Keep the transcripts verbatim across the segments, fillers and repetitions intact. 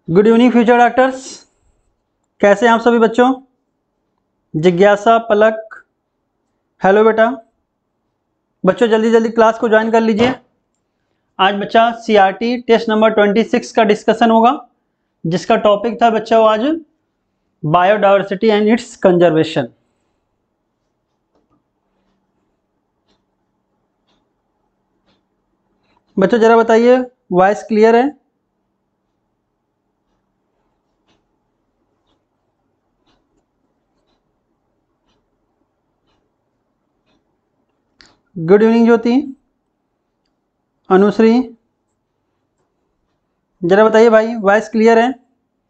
Good evening future doctors, कैसे हैं आप सभी बच्चों। जिज्ञासा, पलक, हेलो बेटा। बच्चों जल्दी जल्दी क्लास को ज्वाइन कर लीजिए। आज बच्चा सीआरटी टेस्ट नंबर छब्बीस का डिस्कशन होगा, जिसका टॉपिक था बच्चों आज बायोडायवर्सिटी एंड इट्स कंजर्वेशन। बच्चों जरा बताइए, वॉइस क्लियर है? गुड इवनिंग ज्योति, अनुश्री, जरा बताइए भाई, वॉइस क्लियर है?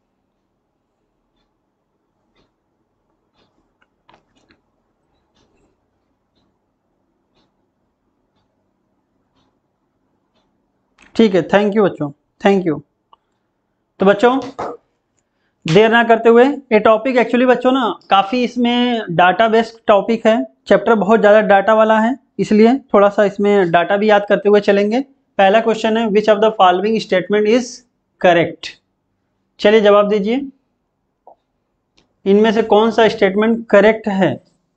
ठीक है, थैंक यू बच्चों, थैंक यू। तो बच्चों देर ना करते हुए, ये टॉपिक एक्चुअली बच्चों ना काफ़ी इसमें डाटा बेस्ड टॉपिक है, चैप्टर बहुत ज़्यादा डाटा वाला है, इसलिए थोड़ा सा इसमें डाटा भी याद करते हुए चलेंगे। पहला क्वेश्चन है, which of the following statement is correct. चलिए जवाब दीजिए, इनमें से कौन सा स्टेटमेंट करेक्ट है।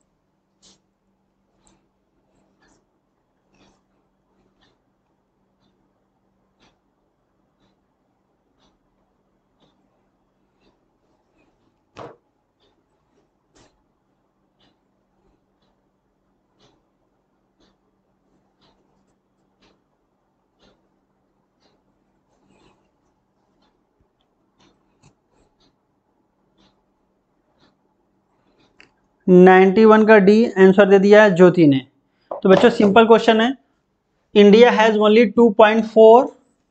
इक्यानवे का डी आंसर दे दिया है ज्योति ने। तो बच्चों सिंपल क्वेश्चन है, India has only two point four.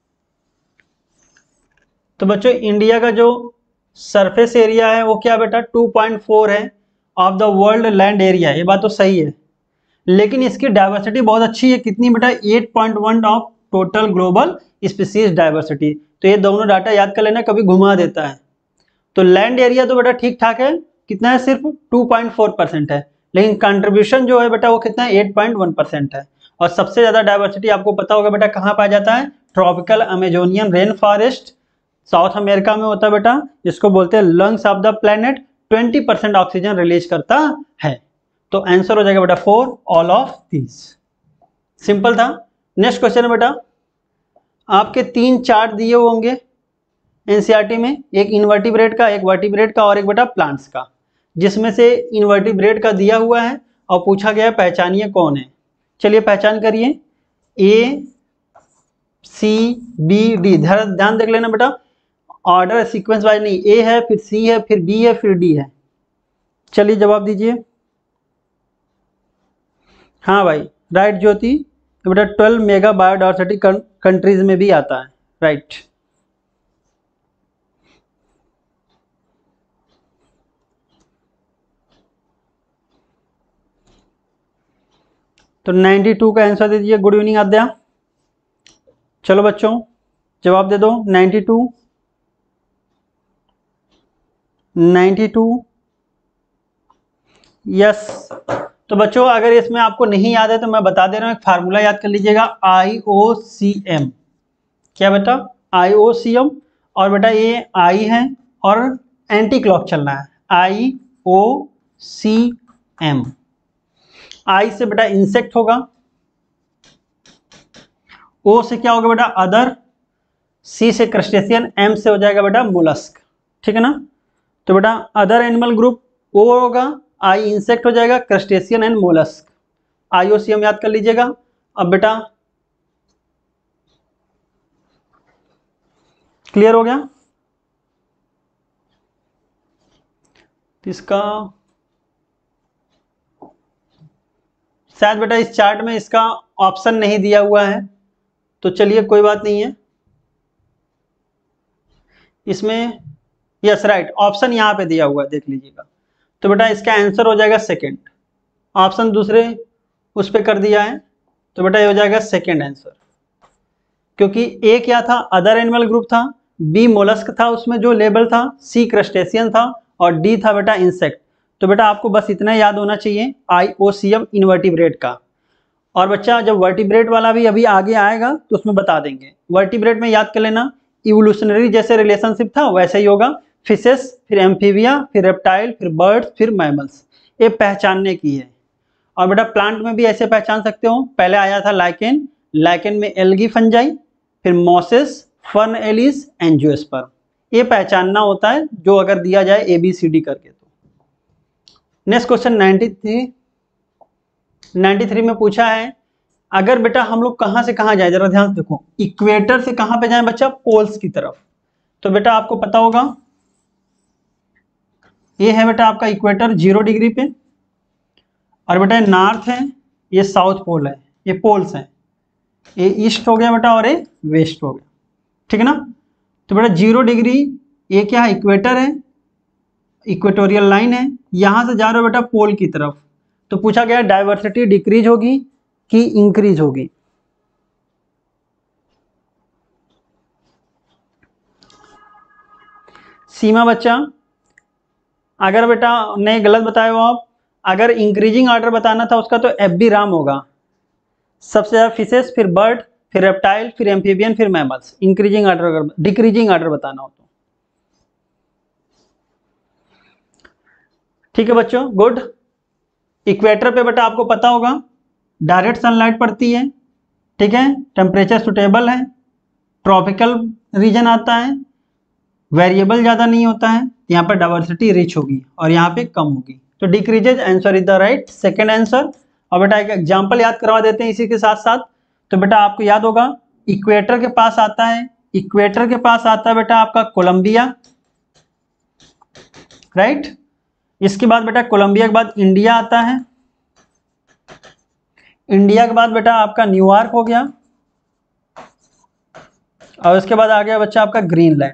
तो बच्चों इंडिया का जो सरफेस एरिया है वो क्या बेटा टू पॉइंट फोर है of the world land area, ये बात तो सही है, लेकिन इसकी डाइवर्सिटी बहुत अच्छी है, कितनी बेटा eight point one of total global species diversity. तो ये दोनों डाटा याद कर लेना, कभी घुमा देता है। तो लैंड एरिया तो बेटा ठीक ठाक है, कितना है, सिर्फ टू पॉइंट फोर परसेंट है, लेकिन कंट्रीब्यूशन जो है बेटा वो कितना है, एट पॉइंट वन परसेंट है। और सबसे ज्यादा डाइवर्सिटी आपको पता होगा बेटा कहाँ पाया जाता है, tropical Amazonian rain forest, South America में होता है बेटा, जिसको बोलते हैं lungs of the planet, twenty percent oxygen release करता है। तो आंसर हो जाएगा बेटा four, all of these. Simple था। नेक्स्ट क्वेश्चन है बेटा, आपके तीन चार्ट दिए होंगे एनसीईआरटी में, एक इनवर्टिब्रेट का, एक वर्टिब्रेट का और एक बेटा प्लांट्स का, जिसमें से इनवर्टिब्रेट का दिया हुआ है और पूछा गया है पहचानिए कौन है। चलिए पहचान करिए, ए सी बी डी, ध्यान देख लेना बेटा, ऑर्डर सीक्वेंस वाइज नहीं, ए है फिर सी है फिर बी है फिर डी है। चलिए जवाब दीजिए। हाँ भाई राइट ज्योति, तो बेटा ट्वेल्व मेगा बायोडायवर्सिटी कंट्रीज में भी आता है, राइट। तो बानवे का आंसर दे दीजिए। Good evening Aadya. चलो बच्चों जवाब दे दो, बानवे बानवे यस। तो बच्चों अगर इसमें आपको नहीं याद है तो मैं बता दे रहा हूँ, एक फार्मूला याद कर लीजिएगा, आई ओ सी एम। क्या बेटा, आई ओ सी एम, और बेटा ये आई है और एंटी क्लॉक चलना है, आई ओ सी एम। आई से बेटा इंसेक्ट होगा, ओ से क्या होगा बेटा अदर, सी से क्रस्टेशियन, एम से हो जाएगा बेटा मोलस्क, ठीक है ना। तो बेटा अदर एनिमल ग्रुप ओ होगा, आई इंसेक्ट हो जाएगा, क्रस्टेशियन एंड मोलस्क, आईओसीएम याद कर लीजिएगा। अब बेटा क्लियर हो गया इसका, शायद बेटा इस चार्ट में इसका ऑप्शन नहीं दिया हुआ है, तो चलिए कोई बात नहीं है, इसमें यस राइट ऑप्शन यहाँ पे दिया हुआ है, देख लीजिएगा। तो बेटा इसका आंसर हो जाएगा सेकंड, ऑप्शन दूसरे उस पर कर दिया है, तो बेटा ये हो जाएगा सेकंड आंसर, क्योंकि ए क्या था अदर एनिमल ग्रुप था, बी मोलस्क था उसमें जो लेबल था, सी क्रस्टेशियन था और डी था बेटा इंसेक्ट। तो बेटा आपको बस इतना याद होना चाहिए आईओसीएम इनवर्टिब्रेट का। और बच्चा जब वर्टिब्रेट वाला भी अभी आगे आएगा तो उसमें बता देंगे। वर्टिब्रेट में याद कर लेना, इवोल्यूशनरी जैसे रिलेशनशिप था वैसे ही होगा। फिशेस, फिर एम्फीबिया, फिर रेप्टाइल, फिर बर्ड्स, फिर मैमल्स, ये पहचानने की है। और बेटा प्लांट में भी ऐसे पहचान सकते हो, पहले आया था लाइकेन, लाइकेन में एल्गी फंजाई, फिर मॉसेस, फर्न एलिस, एंजियोस्पर्म, ये पहचानना होता है जो अगर दिया जाए ए बी सी डी करके। तो next question ninety three ninety three में पूछा है, अगर बेटा हम लोग कहां से कहां जाए, जरा ध्यान से देखो, इक्वेटर से कहां पे जाए बच्चा, पोल्स की तरफ। तो बेटा आपको पता होगा ये है बेटा आपका इक्वेटर जीरो डिग्री पे, और बेटा नॉर्थ है, ये साउथ पोल है, ये पोल्स हैं, ये ईस्ट हो गया बेटा और ये वेस्ट हो गया, ठीक है ना। तो बेटा जीरो डिग्री ये क्या है, इक्वेटर है, इक्वेटोरियल लाइन है, यहां से जा रहे हो बेटा पोल की तरफ। तो पूछा गया डाइवर्सिटी डिक्रीज होगी कि इंक्रीज होगी। सीमा बच्चा, अगर बेटा नहीं गलत बताए हो आप, अगर इंक्रीजिंग ऑर्डर बताना था उसका तो एफ बी राम होगा, सबसे ज्यादा फिशेस, फिर बर्ड, फिर रेप्टाइल, फिर एम्फीबियन, फिर मैमल्स। इंक्रीजिंग ऑर्डर, अगर डिक्रीजिंग ऑर्डर बताना हो तो। ठीक है बच्चों, गुड। इक्वेटर पे बेटा आपको पता होगा डायरेक्ट सनलाइट पड़ती है, ठीक है, टेम्परेचर सुटेबल है, ट्रॉपिकल रीजन आता है, वेरिएबल ज़्यादा नहीं होता है, यहाँ पर डाइवर्सिटी रिच होगी और यहाँ पे कम होगी। तो decreases answer is the right second answer. और बेटा एक एग्जाम्पल याद करवा देते हैं इसी के साथ साथ। तो बेटा आपको याद होगा इक्वेटर के पास आता है, इक्वेटर के पास आता है बेटा आपका कोलंबिया, राइट। इसके बाद बेटा कोलंबिया के बाद इंडिया आता है, इंडिया के बाद बेटा आपका न्यूयॉर्क हो गया, और उसके बाद आ गया बच्चा आपका ग्रीनलैंड,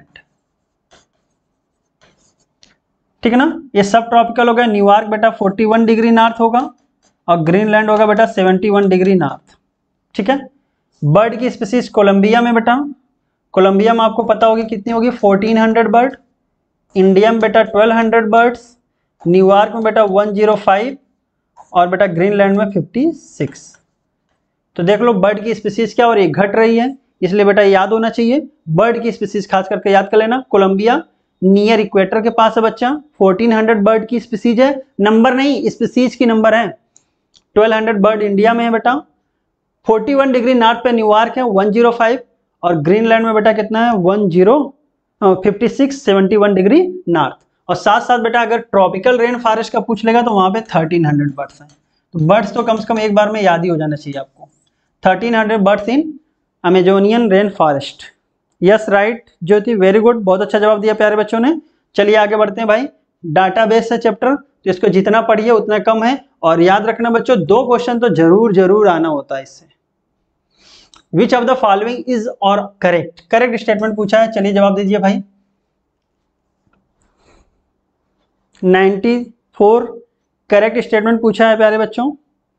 ठीक है ना। ये सब ट्रॉपिकल हो गया। न्यूयॉर्क बेटा इकतालीस डिग्री नॉर्थ होगा और ग्रीनलैंड होगा बेटा इकहत्तर डिग्री नॉर्थ, ठीक है। बर्ड की स्पीसीज कोलंबिया में बेटा, कोलंबिया में आपको पता होगी कितनी होगी, चौदह सौ बर्ड, इंडिया में बेटा बारह सौ बर्ड्स, न्यूयॉर्क में बेटा एक सौ पाँच और बेटा ग्रीनलैंड में छप्पन। तो देख लो बर्ड की स्पीसीज क्या हो रही है, घट रही है, इसलिए बेटा याद होना चाहिए बर्ड की स्पीसीज खास करके याद कर लेना। कोलंबिया नियर इक्वेटर के पास है बच्चा, चौदह सौ बर्ड की स्पीसीज है, नंबर नहीं स्पीसीज की नंबर है। बारह सौ बर्ड इंडिया में है बेटा, इकतालीस डिग्री नॉर्थ पे न्यूयॉर्क है एक सौ पाँच, और ग्रीनलैंड में बेटा कितना है दस छप्पन इकहत्तर डिग्री नॉर्थ। और साथ साथ बेटा अगर ट्रॉपिकल रेन फॉरेस्ट का पूछ लेगा तो वहां पे तेरह सौ बर्ड्स हैं। तो बर्ड्स तो कम से कम एक बार में याद ही हो जाना चाहिए आपको, तेरह सौ birds in Amazonian rain forest. Yes right Jyoti, very good, बहुत अच्छा जवाब दिया प्यारे बच्चों ने। चलिए आगे बढ़ते हैं भाई, डाटाबेस है चैप्टर, तो इसको जितना पढ़िए उतना कम है। और याद रखना बच्चों दो क्वेश्चन तो जरूर जरूर आना होता है इससे। Which of the following is और करेक्ट, करेक्ट स्टेटमेंट पूछा है, चलिए जवाब दीजिए भाई। चौरानवे करेक्ट स्टेटमेंट पूछा है प्यारे बच्चों।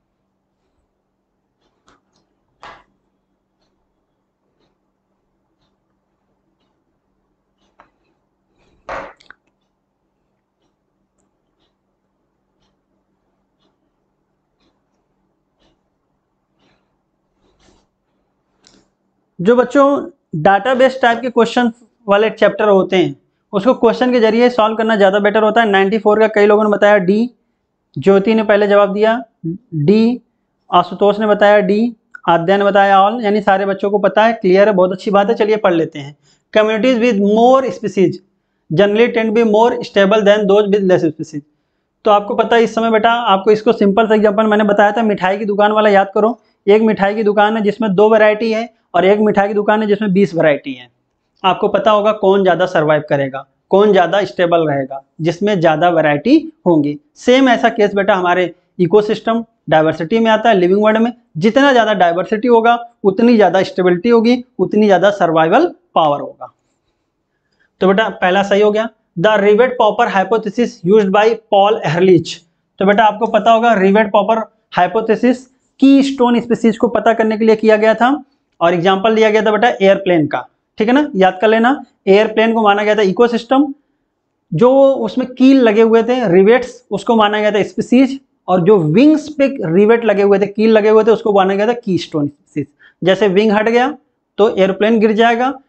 जो बच्चों डाटाबेस टाइप के क्वेश्चन वाले चैप्टर होते हैं उसको क्वेश्चन के जरिए सॉल्व करना ज़्यादा बेटर होता है। चौरानवे का कई लोगों ने बताया डी, ज्योति ने पहले जवाब दिया डी, आशुतोष ने बताया डी, आद्या ने बताया ऑल, यानी सारे बच्चों को पता है, क्लियर है, बहुत अच्छी बात है। चलिए पढ़ लेते हैं। Communities with more species generally tend be more stable than those with less species. तो आपको पता है इस समय बेटा आपको इसको सिंपल सा एग्जाम्पल मैंने बताया था, मिठाई की दुकान वाला याद करो। एक मिठाई की दुकान है जिसमें दो वैरायटी है और एक मिठाई की दुकान है जिसमें बीस वैरायटी है। आपको पता होगा कौन ज़्यादा सर्वाइव करेगा, कौन ज़्यादा स्टेबल रहेगा, जिसमें ज़्यादा वैरायटी होंगी। सेम ऐसा केस बेटा हमारे इकोसिस्टम डाइवर्सिटी में आता है, लिविंग वर्ल्ड में। जितना ज़्यादा डाइवर्सिटी होगा उतनी ज़्यादा स्टेबिलिटी होगी, उतनी ज़्यादा सर्वाइवल पावर होगा। तो बेटा पहला सही हो गया। The rivet popper hypothesis used by Paul Ehrlich. तो बेटा आपको पता होगा rivet popper hypothesis keystone species को पता करने के लिए किया गया था, और एग्जांपल दिया गया था बेटा एयरप्लेन का, ठीक है ना, याद कर लेना। एयरप्लेन को माना गया था इकोसिस्टम, जो उसमें कील लगे हुए थे रिवेट्स उसको माना गया था स्पीसीज, और जो विंग्स पे रिवेट लगे हुए थे, कील लगे हुए थे, उसको माना गया था की स्टोन स्पीसीज। जैसे विंग हट गया तो एयरप्लेन गिर जाएगा,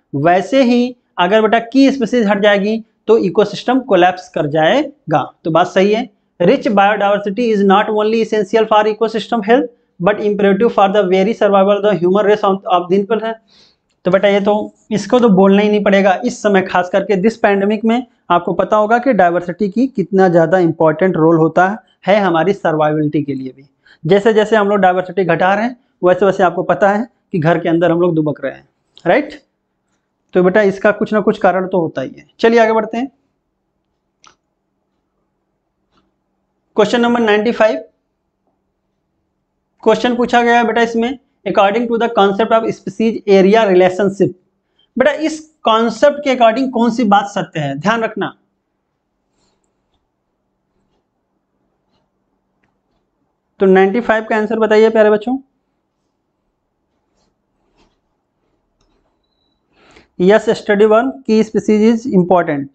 वैसे ही अगर बेटा की स्पीसीज हट जाएगी तो इकोसिस्टम कोलैप्स कर जाएगा। तो बात सही है। Rich biodiversity is not only essential for ecosystem health but imperative for the very survival of the human race of दिन पर है। तो बेटा ये तो इसको तो बोलना ही नहीं पड़ेगा इस समय, खास करके दिस पैंडेमिक में आपको पता होगा कि डाइवर्सिटी की कितना ज़्यादा इंपॉर्टेंट रोल होता है हमारी सर्वाइवलिटी के लिए भी। जैसे जैसे हम लोग डाइवर्सिटी घटा रहे हैं वैसे वैसे आपको पता है कि घर के अंदर हम लोग दुबक रहे हैं, राइट। तो बेटा इसका कुछ ना कुछ कारण तो होता ही है। चलिए आगे बढ़ते हैं। Question number ninety five. क्वेश्चन पूछा गया है बेटा इसमें, according to the concept of species area relationship. बेटा इस कॉन्सेप्ट के अकॉर्डिंग कौन सी बात सत्य है, ध्यान रखना। तो नाइन्टी फाइव का आंसर बताइए प्यारे बच्चों। यस, स्टडी वन की स्पीसीज इज इंपॉर्टेंट।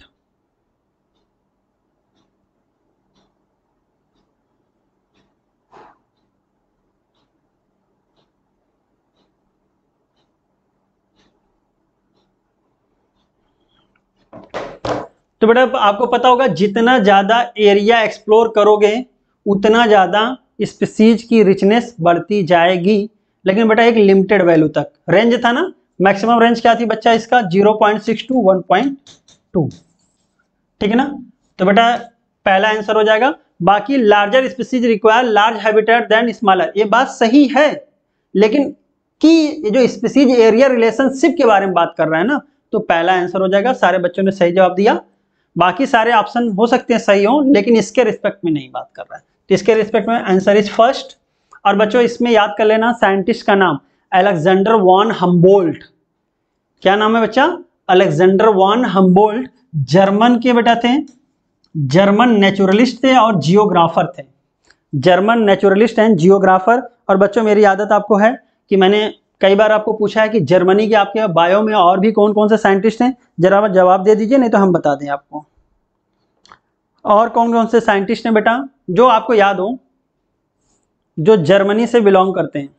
तो बेटा आपको पता होगा जितना ज्यादा एरिया एक्सप्लोर करोगे उतना ज्यादा स्पीसीज की रिचनेस बढ़ती जाएगी, लेकिन बेटा एक लिमिटेड वैल्यू तक। रेंज था ना, मैक्सिमम रेंज क्या थी बच्चा इसका, zero point six to one point two, ठीक है ना। तो बेटा पहला आंसर हो जाएगा। बाकी larger species require large habitat than smaller, ये बात सही है, लेकिन की जो स्पीसीज एरिया रिलेशनशिप के बारे में बात कर रहा है ना, तो पहला आंसर हो जाएगा। सारे बच्चों ने सही जवाब दिया। बाकी सारे ऑप्शन हो सकते हैं सही हो, लेकिन इसके रिस्पेक्ट में नहीं बात कर रहा है, तो इसके रिस्पेक्ट में आंसर इज फर्स्ट। और बच्चों इसमें याद कर लेना साइंटिस्ट का नाम अलेक्जेंडर वॉन हम्बोल्ट। क्या नाम है बच्चा, अलेक्जेंडर वॉन हम्बोल्ट। जर्मन के बेटा थे, जर्मन नेचुरलिस्ट थे और जियोग्राफर थे। German naturalist and geographer. और बच्चों मेरी आदत आपको है कि मैंने कई बार आपको पूछा है कि जर्मनी के आपके बायो में और भी कौन कौन से साइंटिस्ट हैं, जरा जवाब दे दीजिए, नहीं तो हम बता दें आपको। और कौन कौन से साइंटिस्ट हैं बेटा जो आपको याद हो, जो जर्मनी से बिलोंग करते हैं।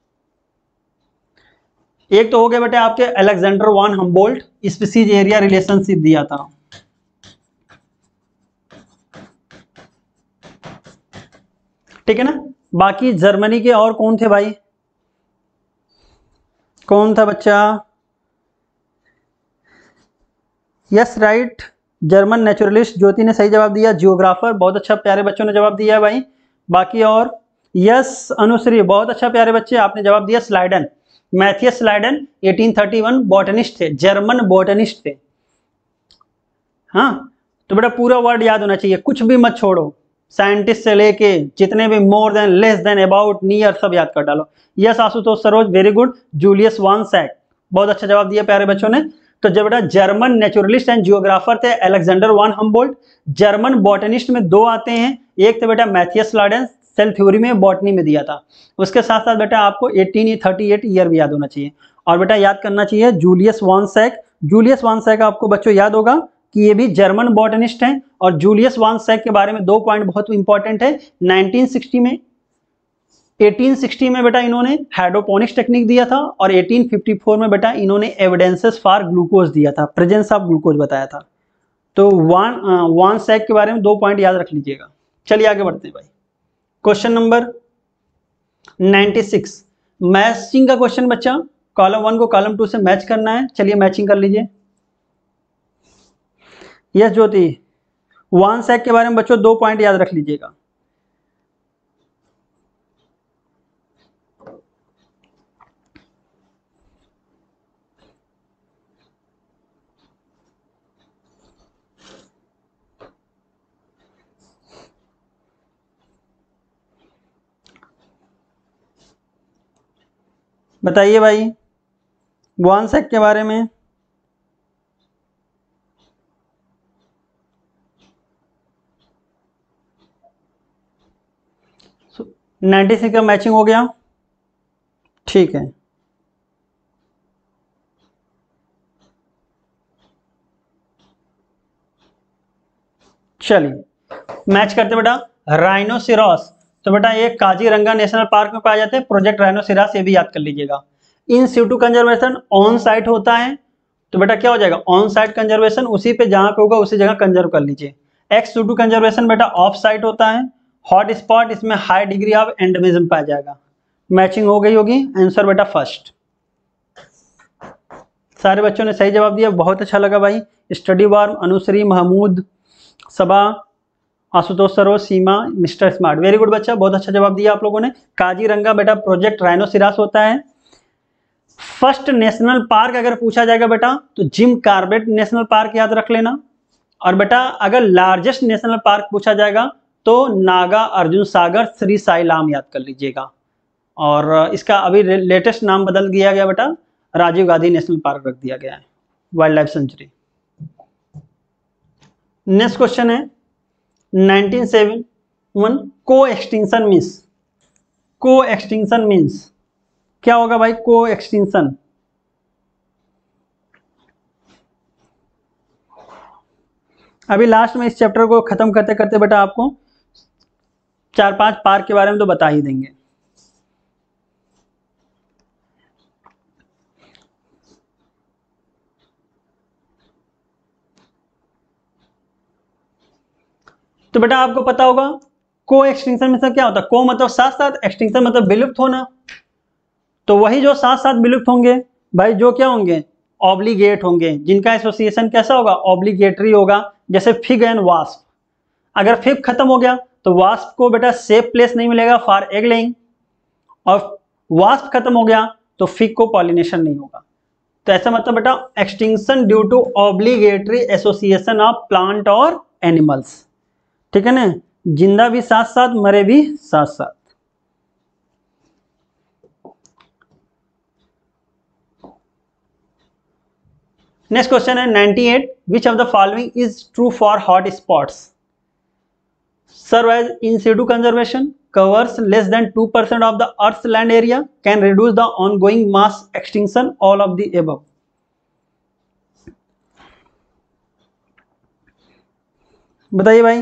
एक तो हो गया बेटा आपके Alexander von Humboldt, species area relationship दिया था। ठीक है ना। बाकी जर्मनी के और कौन थे भाई, कौन था बच्चा, yes right, German naturalist Jyoti ने सही जवाब दिया। जियोग्राफर बहुत अच्छा प्यारे बच्चों ने जवाब दिया है भाई। बाकी और यस अनुश्री बहुत अच्छा प्यारे बच्चे आपने जवाब दिया। स्लाइडन, मैथियस स्लाइडन अठारह सौ इकतीस बॉटनिस्ट थे, जर्मन बॉटनिस्ट थे। हाँ तो बेटा पूरा वर्ड याद होना चाहिए, कुछ भी मत छोड़ो, साइंटिस्ट से लेके जितने भी more than, less than, about, near सब याद कर डालो। Yes Ashutosh Saroj very good. Julius von Sachs बहुत अच्छा जवाब दिया प्यारे बच्चों ने। तो जब बेटा जर्मन नेचुरलिस्ट एंड जियोग्राफर थे Alexander von Humboldt. German botanist में दो आते हैं, एक थे बेटा मैथियस स्लाइडन, सेल थ्योरी में बॉटनी में दिया था। उसके साथ साथ बेटा आपको अठारह सौ अड़तीस ईयर भी याद होना चाहिए। और बेटा याद करना चाहिए Julius von Sachs. Julius von Sachs आपको बच्चों याद होगा कि ये भी जर्मन बॉटनिस्ट हैं। और जूलियस वान सैक के बारे में दो पॉइंट बहुत इंपॉर्टेंट है। नाइनटीन सिक्सटी में अठारह सौ साठ में बेटा इन्होंने हाइड्रोपोनिक्स टेक्निक दिया था, और अठारह सौ चौवन में बेटा इन्होंने एविडेंसेस फॉर ग्लूकोज दिया था, प्रेजेंस ऑफ ग्लूकोज बताया था। तो वान वान सैक के बारे में दो पॉइंट याद रख लीजिएगा। चलिए आगे बढ़ते हैं भाई। Question number ninety six, matching का क्वेश्चन बच्चा, कॉलम वन को कॉलम टू से मैच करना है। चलिए मैचिंग कर लीजिए। यस ज्योति, वान सैक के बारे में बच्चों दो पॉइंट याद रख लीजिएगा। बताइए भाई वान सैक के बारे में। नाइन्टी सिक्स का मैचिंग हो गया, ठीक है। चलिए मैच करते बेटा। राइनोसिरॉस, तो बेटा ये काजीरंगा नेशनल पार्क में पाए जाते हैं, प्रोजेक्ट राइनोसिरॉस, ये भी याद कर लीजिएगा। In situ conservation on site होता है, तो बेटा क्या हो जाएगा, ऑन साइट कंजर्वेशन, उसी पे जहां पे होगा उसी जगह कंजर्व कर लीजिए। एक्स टू टू कंजर्वेशन बेटा ऑफ साइट होता है। हॉट स्पॉट, इसमें हाई डिग्री ऑफ एंडेमिज्म पाया जाएगा। मैचिंग हो गई होगी, आंसर बेटा फर्स्ट। सारे बच्चों ने सही जवाब दिया, बहुत अच्छा लगा भाई। Study warm, Anushri, Mahmood, Saba, Ashutosh Saroj, Seema, mister smart, very good बच्चा, बहुत अच्छा जवाब दिया आप लोगों ने। काजीरंगा बेटा प्रोजेक्ट राइनोसिरास होता है। फर्स्ट नेशनल पार्क अगर पूछा जाएगा बेटा तो जिम कॉर्बेट नेशनल पार्क याद रख लेना। और बेटा अगर लार्जेस्ट नेशनल पार्क पूछा जाएगा तो नागा अर्जुन सागर श्री साईलाम याद कर लीजिएगा। और इसका अभी लेटेस्ट नाम बदल दिया गया बेटा, राजीव गांधी नेशनल पार्क रख दिया गया है, wild life sanctuary. Next question है nineteen seven one, coextinction means, coextinction means क्या होगा भाई, को एक्सटिंक्शन? अभी लास्ट में इस चैप्टर को खत्म करते करते बेटा आपको चार पांच पार्क के बारे में तो बता ही देंगे। तो बेटा आपको पता होगा को एक्सटिंक्शन में क्या होता है, को मतलब साथ साथ, एक्सटिंक्शन मतलब विलुप्त होना। तो वही जो साथ साथ विलुप्त होंगे भाई, जो क्या होंगे, ऑब्लिगेट होंगे, जिनका एसोसिएशन कैसा होगा, ऑब्लिगेटरी होगा। जैसे फिग एंड वास्प, अगर फिग खत्म हो गया तो वास्प को बेटा सेफ प्लेस नहीं मिलेगा फॉर एग लेइंग, और वास्प खत्म हो गया तो फिग को पॉलिनेशन नहीं होगा। तो ऐसा मतलब बेटा extinction due to obligatory association of plant और एनिमल्स, ठीक है ना, जिंदा भी साथ साथ, मरे भी साथ साथ। नेक्स्ट क्वेश्चन है ninety eight, which of the following is true for hot spots? Serve as in situ conservation, covers less than two percent of the earth's land area, can reduce the ongoing mass extinction, all of the above। बताइए भाई।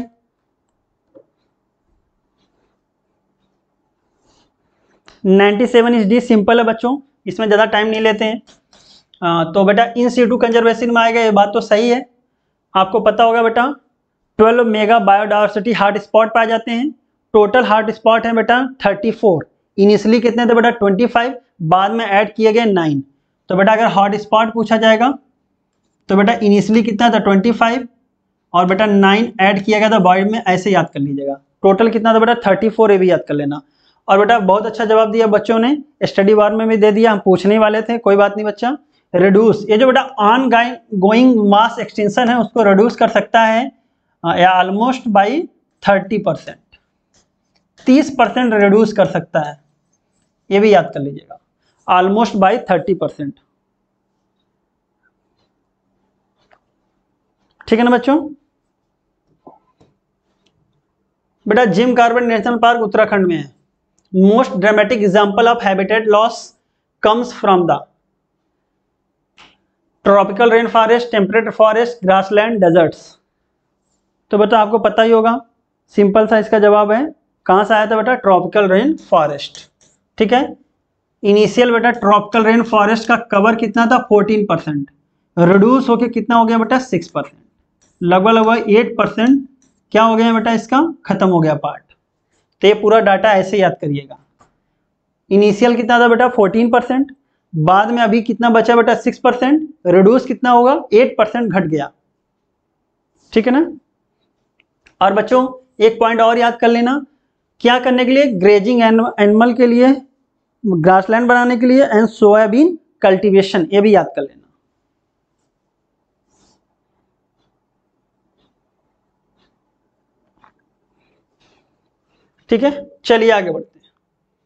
Ninety seven is D, simple है बच्चों, इसमें ज़्यादा time नहीं लेते हैं। आ, तो बेटा इन सीटू कंजर्वेशन में आएगा, ये बात तो सही है। आपको पता होगा बेटा twelve mega biodiversity hot spot पाए जाते हैं। टोटल हॉट स्पॉट है बेटा थर्टी फोर। इनिशियली कितने थे बेटा ट्वेंटी फाइव, बाद में ऐड किए गए नाइन। तो बेटा अगर हॉट स्पॉट पूछा जाएगा तो बेटा इनिशियली कितना था ट्वेंटी फाइव, और बेटा नाइन ऐड किया गया था बॉइड में, ऐसे याद कर लीजिएगा। टोटल कितना था बेटा थर्टी फोर, ये भी याद कर लेना। और बेटा बहुत अच्छा जवाब दिया बच्चों ने, स्टडी वार में भी दे दिया, हम पूछने वाले थे, कोई बात नहीं बच्चा। रिड्यूस, ये जो बेटा ऑन गोइंग मास एक्सटेंशन है उसको रिड्यूस कर सकता है या ऑलमोस्ट बाई थर्टी परसेंट, तीस परसेंट रिड्यूस कर सकता है, ये भी याद कर लीजिएगा, ऑलमोस्ट बाई थर्टी परसेंट। ठीक है ना बच्चों। बेटा Jim Corbett national park Uttarakhand में है। Most dramatic example of habitat loss comes from the tropical rain forest, temperate forest, grassland, deserts. तो बेटा आपको पता ही होगा, सिंपल सा इसका जवाब है, कहां से आया था बेटा, ट्रॉपिकल रेन फॉरेस्ट। ठीक है, इनिशियल बेटा ट्रॉपिकल रेन फॉरेस्ट का कवर कितना था फोर्टीन परसेंट, रिड्यूस होके कितना हो गया बेटा सिक्स परसेंट, लगभग लगभग एट परसेंट क्या हो गया बेटा इसका खत्म हो गया पार्ट। तो ये पूरा डाटा ऐसे याद करिएगा, इनिशियल कितना था बेटा फोर्टीन परसेंट, बाद में अभी कितना बचा बेटा सिक्स परसेंट, रिड्यूस कितना होगा एट परसेंट घट गया। ठीक है ना। और बच्चों एक पॉइंट और याद कर लेना, क्या करने के लिए, ग्रेजिंग एनिमल के लिए, ग्रासलैंड बनाने के लिए, एंड सोयाबीन कल्टीवेशन, ये भी याद कर लेना। ठीक है, चलिए आगे बढ़ते हैं।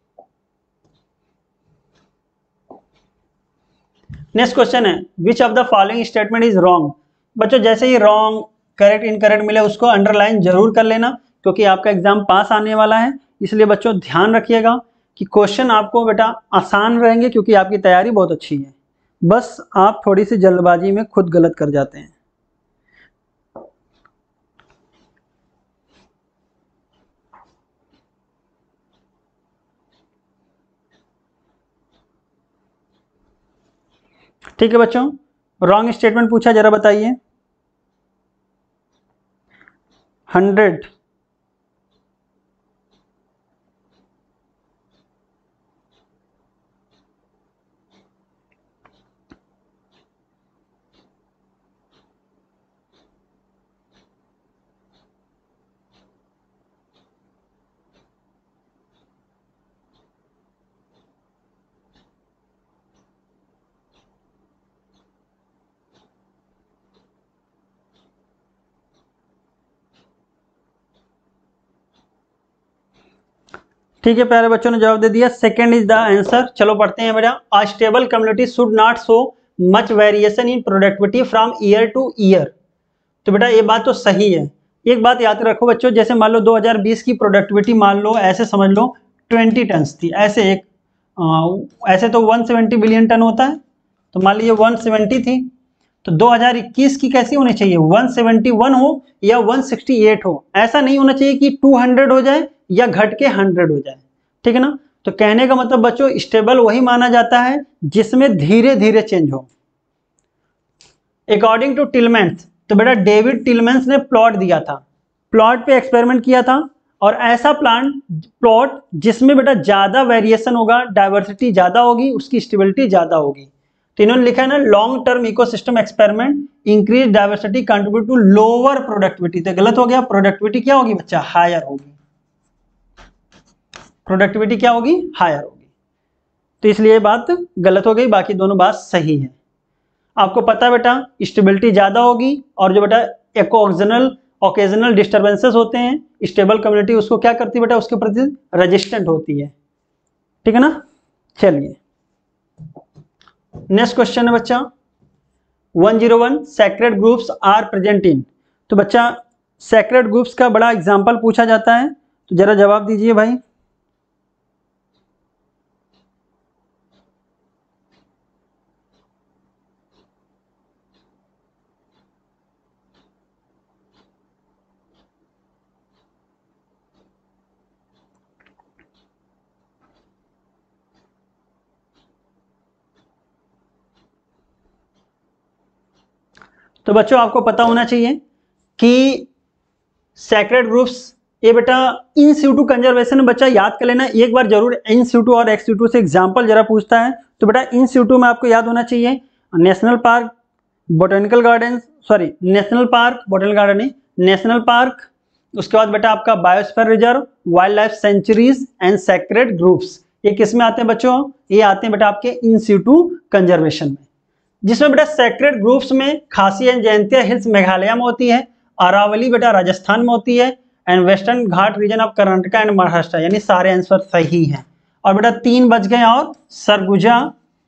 नेक्स्ट क्वेश्चन है which of the following statement is wrong. बच्चों जैसे ही रॉन्ग, करेक्ट, इनकरेक्ट मिले उसको अंडरलाइन जरूर कर लेना, क्योंकि आपका एग्जाम पास आने वाला है। इसलिए बच्चों ध्यान रखिएगा कि क्वेश्चन आपको बेटा आसान रहेंगे, क्योंकि आपकी तैयारी बहुत अच्छी है, बस आप थोड़ी सी जल्दबाजी में खुद गलत कर जाते हैं। ठीक है बच्चों, रॉन्ग स्टेटमेंट पूछा, जरा बताइए। हंड्रेड। ठीक है, प्यारे बच्चों ने जवाब दे दिया, सेकंड इज द आंसर। चलो पढ़ते हैं बेटा। A stable community should not show much variation in productivity from year to year. तो बेटा ये बात तो सही है। एक बात याद रखो बच्चों, जैसे मान लो दो हज़ार बीस की प्रोडक्टिविटी मान लो ऐसे समझ लो ट्वेंटी टन्स थी, ऐसे एक आ, ऐसे तो वन सेवेंटी बिलियन टन होता है, तो मान लीजिए वन सेवेंटी थी, तो दो हज़ार इक्कीस की कैसी होनी चाहिए, वन सेवेंटी वन हो या वन सिक्सटी एट हो। ऐसा नहीं होना चाहिए कि टू हंड्रेड हो जाए या घट के हंड्रेड हो जाए, ठीक है ना। तो कहने का मतलब बच्चों स्टेबल वही माना जाता है जिसमें धीरे धीरे चेंज हो। अकॉर्डिंग टू टिलमेंस, तो बेटा डेविड टिलमेंस ने प्लॉट दिया था, प्लॉट पे एक्सपेरिमेंट किया था, और ऐसा प्लांट प्लॉट जिसमें बेटा ज्यादा वेरिएशन होगा, डाइवर्सिटी ज्यादा होगी, उसकी स्टेबिलिटी ज्यादा होगी। तो इन्होंने लिखा है ना, long term ecosystem experiment increase diversity contribute to lower productivity. तो गलत हो गया, प्रोडक्टिविटी क्या होगी बच्चा, हायर होगी। प्रोडक्टिविटी क्या होगी, हायर होगी। तो इसलिए बात गलत हो गई, बाकी दोनों बात सही है। आपको पता है बेटा स्टेबिलिटी ज्यादा होगी, और जो बेटा एकोक्जनल ओकेजनल डिस्टर्बेंसेस होते हैं, स्टेबल कम्युनिटी उसको क्या करती है बेटा, उसके प्रति रेजिस्टेंट होती है, ठीक है ना। चलिए नेक्स्ट क्वेश्चन है बच्चा, one zero one sacred groups are present in. तो बच्चा सैक्रेड ग्रुप्स का बड़ा एग्जांपल पूछा जाता है, तो जरा जवाब दीजिए भाई। तो बच्चों आपको पता होना चाहिए कि सैक्रेड ग्रुप्स ये बेटा इन सिटू कंजर्वेशन में बच्चा याद कर लेना एक बार जरूर, इन सिटू और एक्स सिटू से एग्जांपल जरा पूछता है। तो बेटा इन सिटू में आपको याद होना चाहिए national park, botanical garden, sorry national park, botanical garden नहीं, नेशनल पार्क, उसके बाद बेटा आपका biosphere reserve, wild life sanctuaries and sacred groups. ये किस में आते हैं बच्चों, ये आते हैं बेटा आपके इन सिटू कंजर्वेशन में, जिसमें बेटा सैक्रेड ग्रुप्स में खासी एंड जयंतिया हिल्स मेघालय में होती है, अरावली बेटा राजस्थान में होती है, and Western Ghat region of Karnataka and Maharashtra, यानी सारे आंसर सही हैं। और बेटा तीन बच गए, और सरगुजा,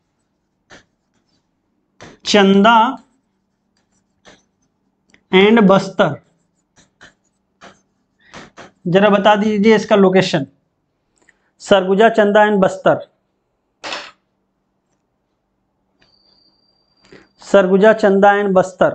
चंदा एंड बस्तर। जरा बता दीजिए इसका location, Surguja, Chanda and Bastar, Surguja, Chanda and Bastar.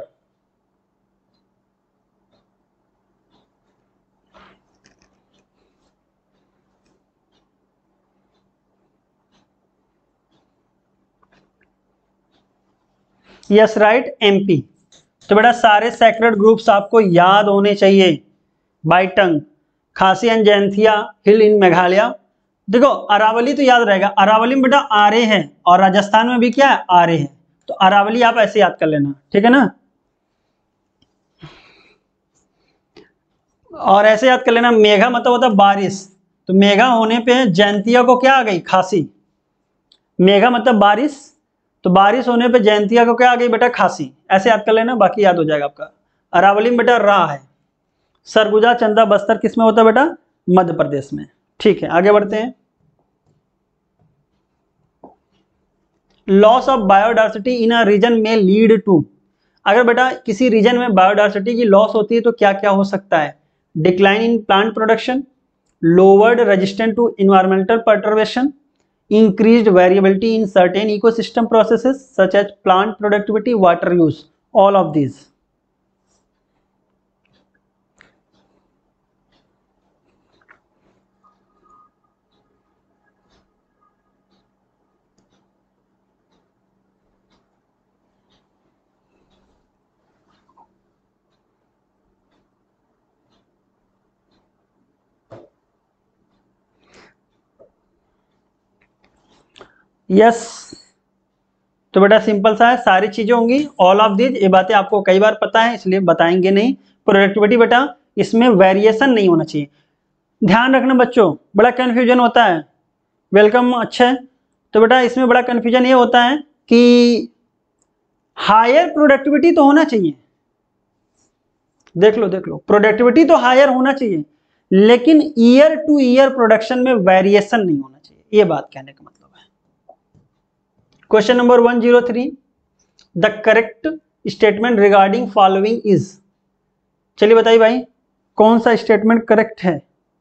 Yes right, MP. तो बेटा सारे सैक्रेड ग्रुप्स आपको याद होने चाहिए बाई टंग। खासी एंड जैंथिया हिल इन मेघालय, देखो अरावली तो याद रहेगा, अरावली में बेटा आरे है, और राजस्थान में भी क्या है, आरे है, तो अरावली आप ऐसे याद कर लेना, ठीक है ना। और ऐसे याद कर लेना, मेघा मतलब होता है बारिश, तो मेघा होने पे जैंतिया को क्या आ गई, खासी। मेघा मतलब बारिश, तो बारिश होने पे जयंतिया को क्या आ गई बेटा, खासी। ऐसे याद कर लेना, बाकी याद हो जाएगा आपका। अरावली में बेटा रा है। सरगुजा, चंदा, बस्तर किस में होता है बेटा, मध्य प्रदेश में। ठीक है आगे बढ़ते हैं। Loss of biodiversity in a region में लीड टू, अगर बेटा किसी रीजन में बायोडायवर्सिटी की लॉस होती है तो क्या क्या हो सकता है, decline in plant production, lowered resistant to environmental perturbation, increased variability in certain ecosystem processes such as plant productivity, water use, all of these. Yes, तो बेटा सिंपल सा है, सारी चीजें होंगी, ऑल ऑफ दिस, ये बातें आपको कई बार पता है इसलिए बताएंगे नहीं। प्रोडक्टिविटी बेटा इसमें वेरिएशन नहीं होना चाहिए, ध्यान रखना बच्चों, बड़ा कंफ्यूजन होता है। वेलकम, अच्छा है। तो बेटा इसमें बड़ा कंफ्यूजन ये होता है कि हायर प्रोडक्टिविटी तो होना चाहिए, देख लो देख लो, प्रोडक्टिविटी तो हायर होना चाहिए, लेकिन ईयर टू ईयर प्रोडक्शन में वेरिएशन नहीं होना चाहिए, ये बात कहने का मतलब है। Question number one zero three, the correct statement regarding following is, चलिए बताइए भाई कौन सा स्टेटमेंट करेक्ट है।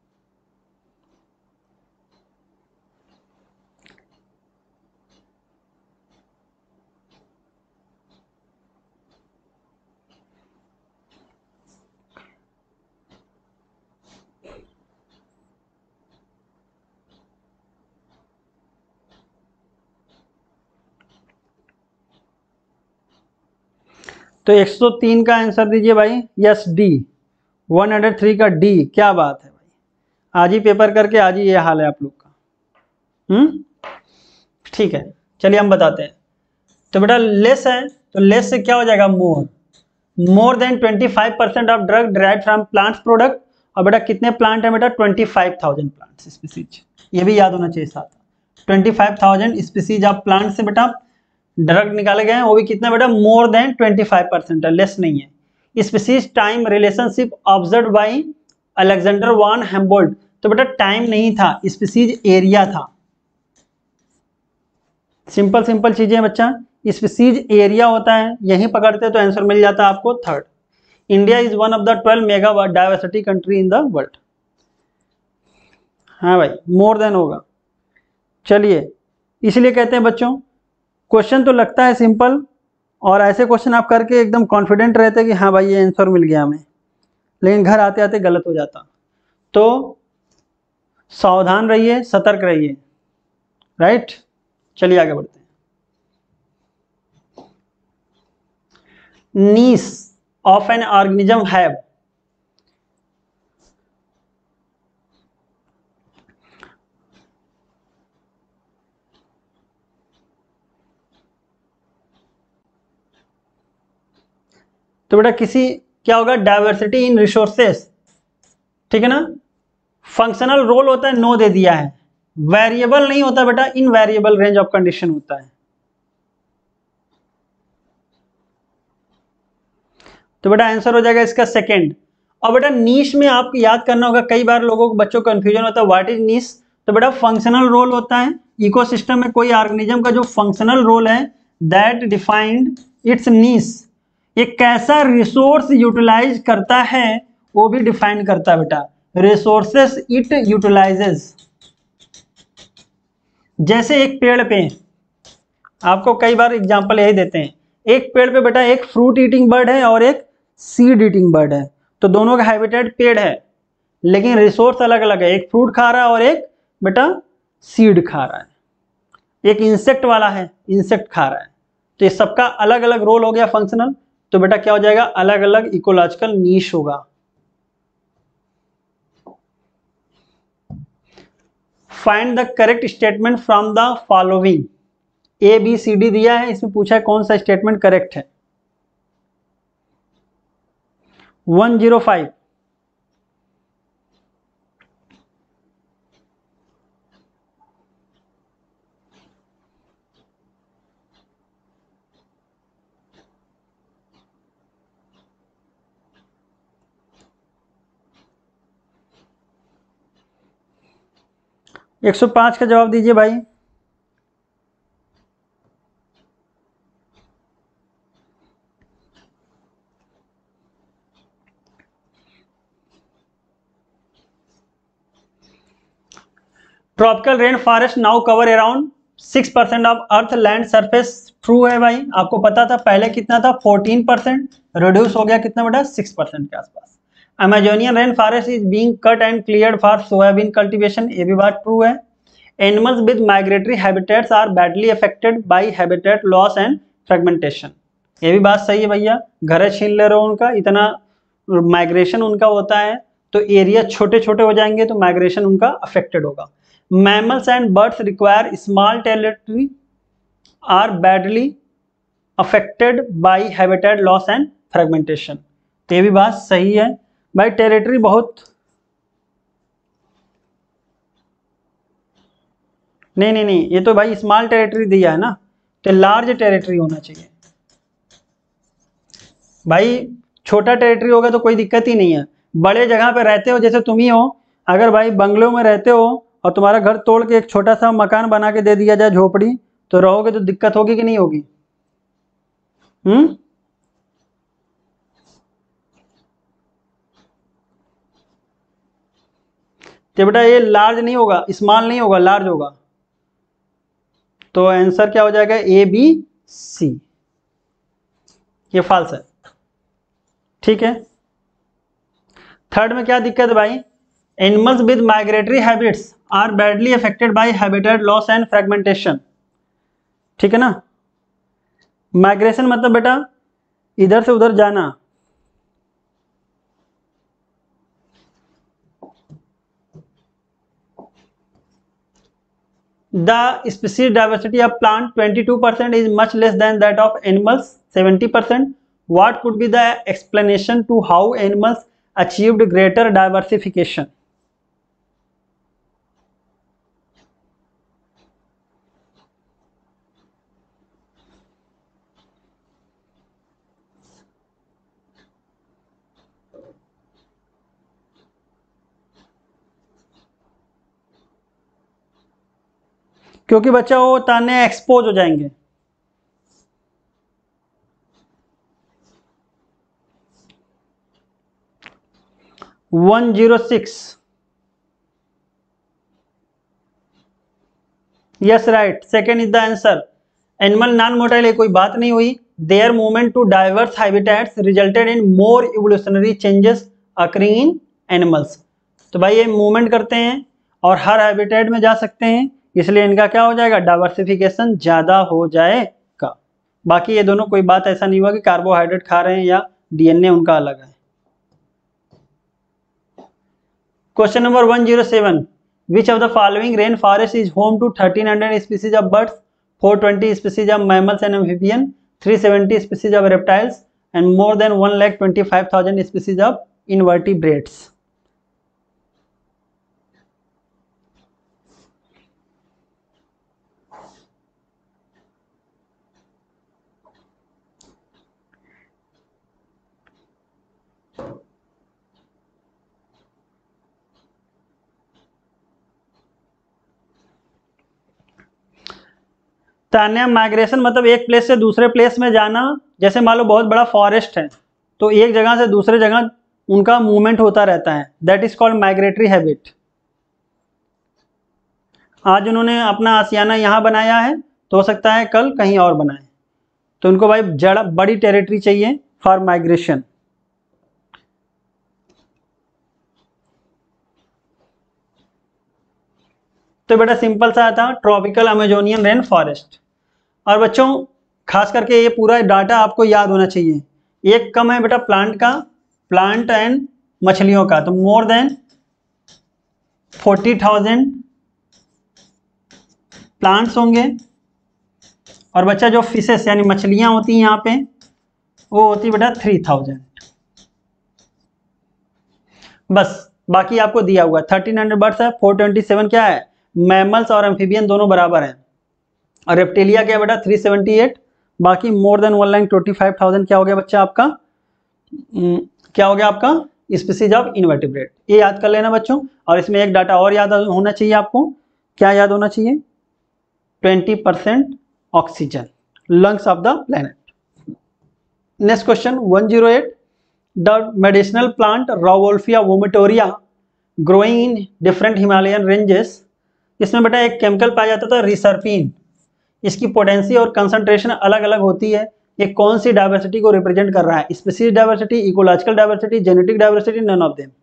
तो एक सौ तीन का आंसर दीजिए भाई, यस डी, एक सौ तीन का डी, क्या बात है भाई, आज ही पेपर करके आज ही ये हाल है आप लोग का। हम्म, ठीक है, चलिए हम बताते हैं। तो बेटा लेस है, तो लेस से क्या हो जाएगा, more, more than twenty five percent of drug drive from plants product, और बेटा कितने प्लांट है बेटा, twenty five thousand plants species, ये भी याद होना चाहिए साथ, twenty five thousand species of plant से बेटा ड्रग निकाले गए हैं, वो भी कितना बेटा, more than twenty five percent है, लेस नहीं है। Species time relationship observe by Alexander von Humboldt, तो बेटा टाइम नहीं था, स्पीसीज एरिया था, सिंपल सिंपल चीजें बच्चा, स्पीसीज एरिया होता है, यही पकड़ते तो आंसर मिल जाता आपको third. India is one of the twelve mega diversity country in the world, हाँ भाई मोर देन होगा। चलिए इसलिए कहते हैं बच्चों, क्वेश्चन तो लगता है सिंपल, और ऐसे क्वेश्चन आप करके एकदम कॉन्फिडेंट रहते हैं कि हाँ भाई ये आंसर मिल गया हमें, लेकिन घर आते आते गलत हो जाता। तो सावधान रहिए, सतर्क रहिए, राइट। चलिए आगे बढ़ते हैं। Niche of an organism have, तो बेटा किसी क्या होगा, डाइवर्सिटी इन रिसोर्सेस, ठीक है ना। फंक्शनल रोल होता है, नो दे दिया है, वेरिएबल नहीं होता बेटा, in variable range of condition होता है। तो बेटा आंसर हो जाएगा इसका सेकंड। और बेटा नीश में आपको याद करना होगा, कई बार लोगों को बच्चों को कंफ्यूजन होता है, व्हाट इज नीश, तो बेटा फंक्शनल रोल होता है, इकोसिस्टम में कोई ऑर्गेनिज्म का जो फंक्शनल रोल है, दैट डिफाइंड इट्स नीश, ये कैसा रिसोर्स यूटिलाइज करता है वो भी डिफाइन करता है बेटा, रिसोर्सेस इट यूटिलाइजेस। जैसे एक पेड़ पे आपको कई बार एग्जांपल यही देते हैं, एक पेड़ पे बेटा एक फ्रूट ईटिंग बर्ड है और एक सीड ईटिंग बर्ड है, तो दोनों का हैबिटेट पेड़ है, लेकिन रिसोर्स अलग अलग है, एक फ्रूट खा रहा है और एक बेटा सीड खा रहा है, एक इंसेक्ट वाला है इंसेक्ट खा रहा है, तो ये सबका अलग अलग रोल हो गया फंक्शनल, तो बेटा क्या हो जाएगा, अलग अलग इकोलॉजिकल नीश होगा। Find the correct statement from the following, A B C D दिया है, इसमें पूछा है कौन सा स्टेटमेंट करेक्ट है। वन जीरो फाइव, एक सौ पाँच का जवाब दीजिए भाई। Tropical rain forest now cover around six percent of earth land surface, true है भाई, आपको पता था पहले कितना था, फोर्टीन परसेंट, रिड्यूस हो गया कितना बेटा, सिक्स परसेंट के आसपास। Amazonian rain forest is being cut and cleared for soybean cultivation, ये भी बात ट्रू है। Animals with migratory habitats are badly affected by habitat loss and fragmentation, ये भी बात सही है भैया, घर छीन ले रहे हो उनका, इतना माइग्रेशन उनका होता है, तो एरिया छोटे छोटे हो जाएंगे तो माइग्रेशन उनका अफेक्टेड होगा। Mammals and birds require small territory are badly affected by habitat loss and fragmentation. तो ये भी बात सही है भाई, टेरिटरी बहुत, नहीं नहीं नहीं ये तो भाई स्मॉल टेरिटरी दिया है ना, तो लार्ज टेरिटरी होना चाहिए भाई। छोटा टेरिटरी होगा तो कोई दिक्कत ही नहीं है। बड़े जगह पे रहते हो जैसे तुम ही हो, अगर भाई बंगलों में रहते हो और तुम्हारा घर तोड़ के एक छोटा सा मकान बना के दे दिया जाए, झोपड़ी, तो रहोगे तो दिक्कत होगी कि नहीं होगी? हम्म तो बेटा ये लार्ज नहीं होगा, स्मॉल नहीं होगा, लार्ज होगा। तो आंसर क्या हो जाएगा? ए बी सी, ये फॉल्स है। ठीक है, थर्ड में क्या दिक्कत है भाई? Animals with migratory habits are badly affected by habitat loss and fragmentation. ठीक है ना, माइग्रेशन मतलब बेटा इधर से उधर जाना। The species diversity of plant twenty-two percent is much less than that of animals seventy percent. What could be the explanation to how animals achieved greater diversification? क्योंकि बच्चा वो ताने एक्सपोज हो जाएंगे। One zero six, yes right, second is the answer. Animal non motile, कोई बात नहीं हुई। Their movement to diverse habitats resulted in more evolutionary changes occurring in animals. तो भाई ये मूवमेंट करते हैं और हर हैबिटेट में जा सकते हैं, इसलिए इनका क्या हो जाएगा? डाइवर्सिफिकेशन ज़्यादा हो जाएगा। बाकी ये दोनों कोई बात ऐसा नहीं हुआ कि कार्बोहाइड्रेट खा रहे हैं या डीएनए उनका अलग है। Question number one zero seven, which of the following rain forest is home to thirteen hundred species of birds, four twenty species of mammals and amphibian, three seventy species of reptiles and more than one lakh twenty five thousand species of invertebrates. Tanya migration मतलब एक place से दूसरे place में जाना। जैसे मान लो बहुत बड़ा फॉरेस्ट है तो एक जगह से दूसरे जगह उनका मूवमेंट होता रहता है, that is called migratory habit. आज उन्होंने अपना आशियाना यहाँ बनाया है तो हो सकता है कल कहीं और बनाए, तो उनको भाई जड़ बड़ी टेरिटरी चाहिए फॉर माइग्रेशन। तो बेटा सिंपल सा था, ट्रॉपिकल अमेजोनियन रेन फॉरेस्ट। और बच्चों खास करके ये पूरा डाटा आपको याद होना चाहिए। एक कम है बेटा प्लांट का, प्लांट एंड मछलियों का, तो more than forty thousand plants होंगे। और बच्चा जो फिशेस यानी मछलियां होती हैं यहाँ पे वो होती है बेटा थ्री थाउजेंड। बस बाकी आपको दिया हुआ है थर्टीन हंड्रेड बर्ड्स है, फोर ट्वेंटी सेवन क्या है मैमल्स और एम्फीबियन दोनों बराबर हैं, और रेप्टिलिया क्या बेटा थ्री सेवेंटी एट। बाकी more than one lakh twenty five thousand क्या हो गया बच्चा आपका, क्या हो गया आपका स्पीसीज ऑफ इनवर्टिब्रेट। ये याद कर लेना बच्चों। और इसमें एक डाटा और याद होना चाहिए आपको, क्या याद होना चाहिए? Twenty percent oxygen, lungs of the planet. Next question one zero eight, the medicinal plant Rauvolfia vomitoria growing in different Himalayan ranges. इसमें बेटा एक केमिकल पाया जाता था रिसर्पिन, इसकी पोटेंसी और कंसंट्रेशन अलग अलग होती है। ये कौन सी डाइवर्सिटी को रिप्रेजेंट कर रहा है? Species diversity, ecological diversity, genetic diversity, none of them.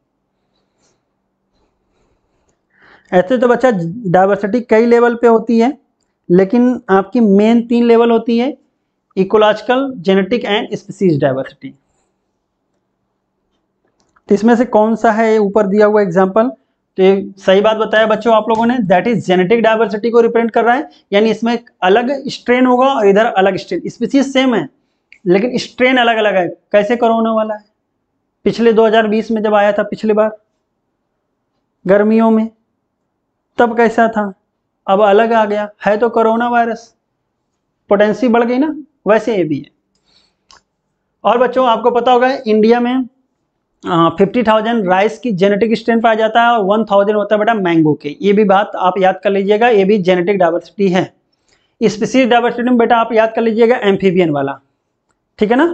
ऐसे तो बच्चा डाइवर्सिटी कई लेवल पे होती है, लेकिन आपकी मेन तीन लेवल होती है, ecological, genetic and species diversity. तो इसमें से कौन सा है ऊपर दिया हुआ एग्जाम्पल? तो ये सही बात बताया बच्चों आप लोगों ने, दैट इज जेनेटिक डायवर्सिटी को रिप्रेजेंट कर रहा है, यानी इसमें एक अलग स्ट्रेन होगा और इधर अलग स्ट्रेन, स्पीसीज सेम है लेकिन स्ट्रेन अलग अलग है। कैसे कोरोना वाला है, पिछले दो हज़ार बीस में जब आया था पिछली बार गर्मियों में, तब कैसा था, अब अलग आ गया है, तो कोरोना वायरस, पोटेंसी बढ़ गई ना, वैसे ये भी है। और बच्चों आपको पता होगा इंडिया में फिफ्टी थाउजेंड राइस की जेनेटिक स्ट्रेन पाया जाता है और वन थाउजेंड होता है बेटा मैंगो के, ये भी बात आप याद कर लीजिएगा, ये भी जेनेटिक डाइवर्सिटी है। स्पीसीज डाइवर्सिटी में बेटा आप याद कर लीजिएगा एम्फीबियन वाला, ठीक है ना।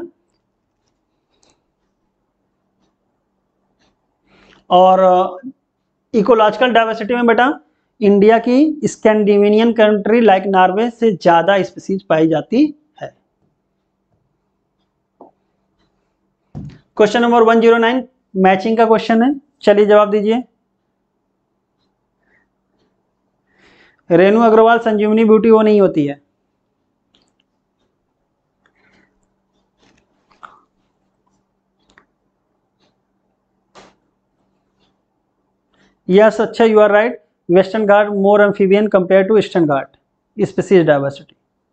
और इकोलॉजिकल डाइवर्सिटी में बेटा इंडिया की स्कैंडिनेवियन कंट्री लाइक नॉर्वे से ज्यादा स्पीसीज पाई जाती है। Question number one zero nine matching का क्वेश्चन है, चलिए जवाब दीजिए। रेणु अग्रवाल संजीवनी ब्यूटी वो नहीं होती है। यस अच्छा you are right, Western Ghat more amphibian compare to Eastern Ghat, species diversity.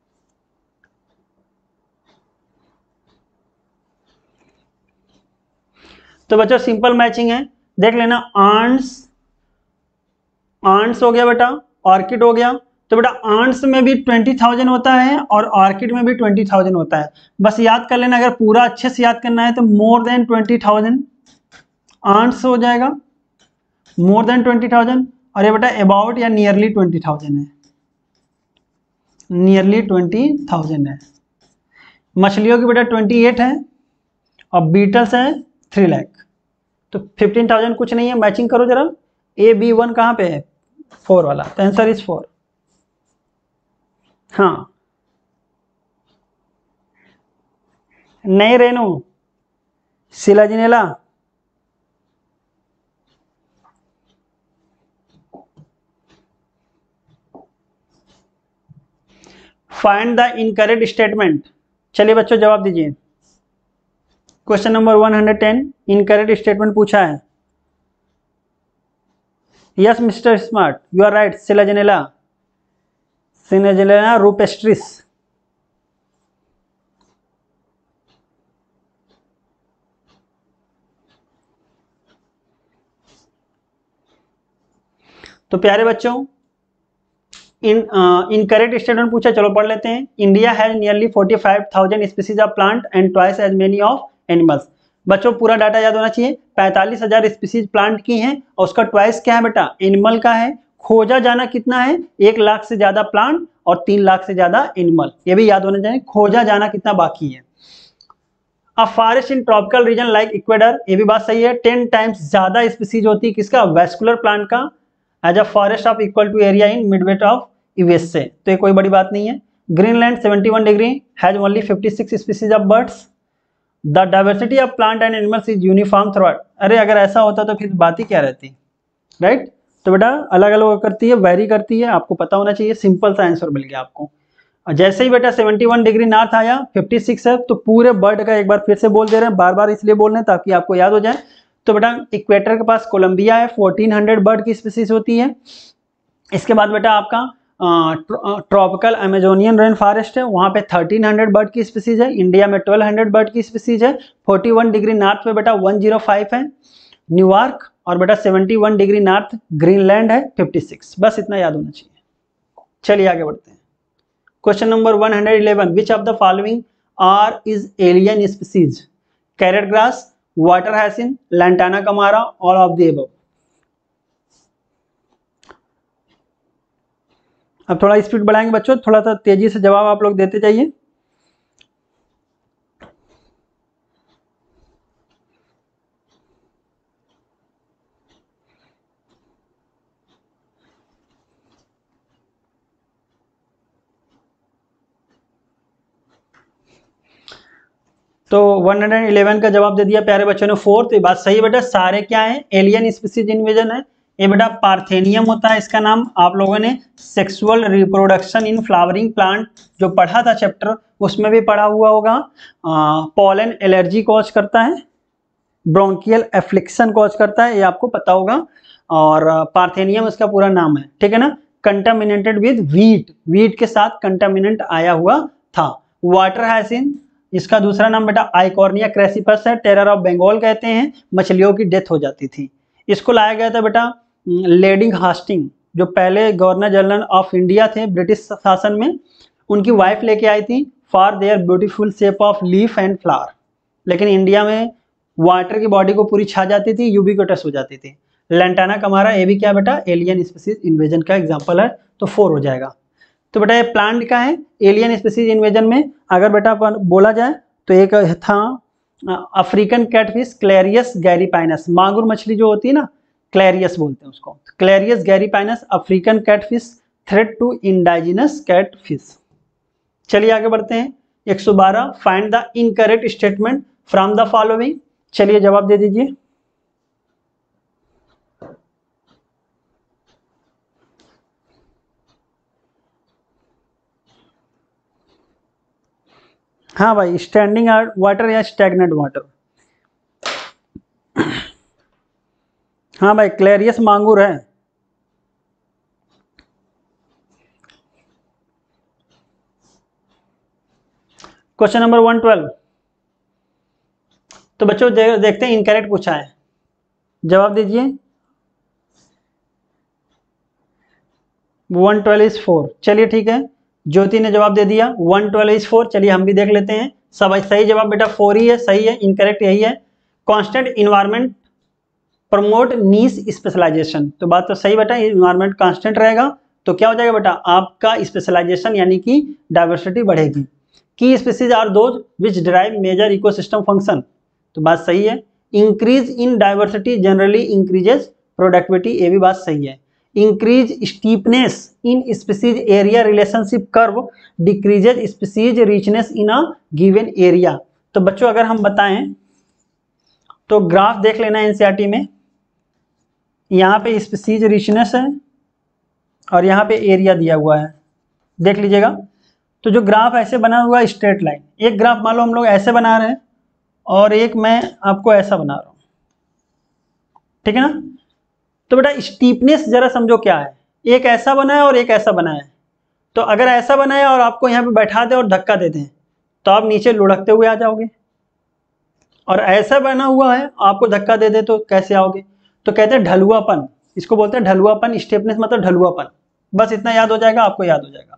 तो बच्चों सिंपल मैचिंग है, देख लेना, आंट्स आंट्स हो गया बेटा, ऑर्किड हो गया, तो बेटा आंट्स में भी ट्वेंटी थाउजेंड होता है और ऑर्किड में भी ट्वेंटी थाउजेंड होता है। बस याद कर लेना, अगर पूरा अच्छे से याद करना है तो more than twenty thousand ants हो जाएगा, मोर देन ट्वेंटी थाउजेंड, और ये बेटा अबाउट या नियरली ट्वेंटी थाउजेंड है, नियरली ट्वेंटी थाउजेंड है। मछलियों की बेटा ट्वेंटी एट है और बीटल्स है थ्री लाख, तो फिफ्टीन थाउजेंड कुछ नहीं है। मैचिंग करो जरा, ए बी वन कहाँ पे है, फोर वाला, तो आंसर इज फोर। हाँ नहीं Renu, Selaginella, find the incorrect statement. चलिए बच्चों जवाब दीजिए। Question number one hundred ten incorrect statement पूछा है। Yes mister smart you are right, Selaginella, Selaginella rupestris. तो प्यारे बच्चों इन इनकरेक्ट स्टेटमेंट पूछा, चलो पढ़ लेते हैं। India has nearly forty five thousand species of plant and twice as many of animals. बच्चों पूरा डाटा याद होना चाहिए, पैंतालीस हजार स्पीसीज प्लांट की हैं और उसका ट्वाइस क्या है बेटा, एनिमल का है। खोजा जाना कितना है, एक लाख से ज्यादा प्लांट और तीन लाख से ज्यादा एनिमल, ये भी याद होना चाहिए, खोजा जाना कितना बाकी है। A forest in tropical region like Ecuador, ये भी बात सही है, टेन टाइम्स ज्यादा स्पीसीज होती है किसका, वेस्कुलर प्लांट का, as a forest of equal to area in Midwest of USA, तो ये कोई बड़ी बात नहीं है। Greenland seventy one degree has only fifty six species of birds. The diversity of plant and animals is uniform throughout. अरे अगर ऐसा होता तो फिर बात ही क्या रहती, राइट। तो बेटा अलग अलग करती है, वेरी करती है, आपको पता होना चाहिए, सिंपल सा आंसर मिल गया आपको। जैसे ही बेटा सेवेंटी वन डिग्री नॉर्थ आया, फिफ्टी सिक्स है, तो पूरे बर्ड का एक बार फिर से बोल दे रहे हैं, बार बार इसलिए बोल रहे हैं ताकि आपको याद हो जाए। तो बेटा इक्वेटर के पास कोलंबिया है, फोर्टीन हंड्रेड बर्ड की स्पीसीज होती है। इसके बाद बेटा आपका ट्रॉपिकल अमेजोनियन रेन फॉरेस्ट है, वहाँ पे थर्टीन हंड्रेड बर्ड की स्पीसीज है। इंडिया में ट्वेल्व हंड्रेड बर्ड की स्पीसीज है। फोर्टी वन डिग्री नॉर्थ पे बेटा वन जीरो फाइव है न्यूयॉर्क, और बेटा seventy one degree north Greenland है फिफ्टी सिक्स। बस इतना याद होना चाहिए। चलिए आगे बढ़ते हैं। Question number one hundred eleven, which of the following are is alien species, carrot grass, water hyacinth, lantana camara, all of the above. अब थोड़ा स्पीड बढ़ाएंगे बच्चों, थोड़ा सा तेजी से जवाब आप लोग देते जाइए। तो वन हंड्रेड इलेवन का जवाब दे दिया प्यारे बच्चों ने, फोर्थ। ये बात सही है बेटा, सारे क्या है, एलियन स्पीसीज इन्वेजन है। ये बेटा पार्थेनियम होता है इसका नाम, आप लोगों ने sexual reproduction in flowering plant जो पढ़ा था चैप्टर, उसमें भी पढ़ा हुआ होगा। पॉलन एलर्जी कॉज करता है, ब्रोंकियल एफ्लिक्शन कॉज करता है, ये आपको पता होगा। और पार्थेनियम उसका पूरा नाम है, ठीक है ना। कंटामिनेटेड विद वीट, वीट के साथ कंटामिनेंट आया हुआ था। वाटर हाइसिन, इसका दूसरा नाम बेटा आइकॉर्निया क्रेसिपस है, टेरर ऑफ बंगाल कहते हैं, मछलियों की डेथ हो जाती थी। इसको लाया गया था बेटा लेडिंग हास्टिंग, जो पहले गवर्नर जनरल ऑफ इंडिया थे ब्रिटिश शासन में, उनकी वाइफ लेके आई थी for their beautiful shape of leaf and flower. लेकिन इंडिया में वाटर की बॉडी को पूरी छा जाती थी, यूबिक्विटस हो जाती थी। लैंटाना कमारा, ये भी क्या बेटा एलियन स्पीसीज इन्वेजन का एग्जाम्पल है, तो फोर हो जाएगा। तो बेटा ये प्लांट का है एलियन स्पीसीज इन्वेजन में। अगर बेटा बोला जाए तो एक था अफ्रीकन कैटफिश क्लेरियस गैरीपाइनस, मांगुर मछली जो होती है ना, क्लेरियस बोलते हैं उसको, Clarias gariepinus African catfish, threat to indigenous catfish. चलिए आगे बढ़ते हैं। एक सौ बारह, find the incorrect statement from the following. चलिए जवाब दे दीजिए। हाँ भाई, स्टैंडिंग वाटर या स्टैग्नेंट वाटर। हाँ भाई, क्लेरियस मांगुर है। Question number one twelve. तो बच्चों दे, देखते हैं इनकरेक्ट पूछा है, जवाब दीजिए। One twelve is four. चलिए ठीक है, ज्योति ने जवाब दे दिया वन ट्वेल्व इज फोर। चलिए हम भी देख लेते हैं। सब सही जवाब बेटा फोर ही है, सही है। इनकरेक्ट यही है, constant environment promote niche specialisation. तो बात तो सही बेटा, इन्वायरमेंट कांस्टेंट रहेगा तो क्या हो जाएगा बेटा, आपका स्पेशलाइजेशन यानी कि डाइवर्सिटी बढ़ेगी। की species are those which derive major ecosystem function. तो बात सही है। Increase in diversity generally increases productivity, ये भी बात सही है। Increase steepness in species area relationship curve decreases species richness in a given area. तो बच्चों अगर हम बताएं तो ग्राफ देख लेना एनसीईआरटी में, यहाँ पे स्पीसीज रिचनेस है और यहाँ पे एरिया दिया हुआ है, देख लीजिएगा। तो जो ग्राफ ऐसे बना हुआ है स्ट्रेट लाइन, एक ग्राफ मान लो हम लोग ऐसे बना रहे हैं और एक मैं आपको ऐसा बना रहा हूँ, ठीक है ना। तो बेटा स्टीपनेस जरा समझो क्या है, एक ऐसा बना है और एक ऐसा बना है। तो अगर ऐसा बना है और आपको यहाँ पे बैठा दे और धक्का दे दें तो आप नीचे लुढ़कते हुए आ जाओगे, और ऐसा बना हुआ है आपको धक्का दे दे तो कैसे आओगे। तो कहते हैं ढलुआपन, इसको बोलते हैं ढलुआपन। स्टीपनेस मतलब ढलुआपन, बस इतना याद हो जाएगा, आपको याद हो जाएगा।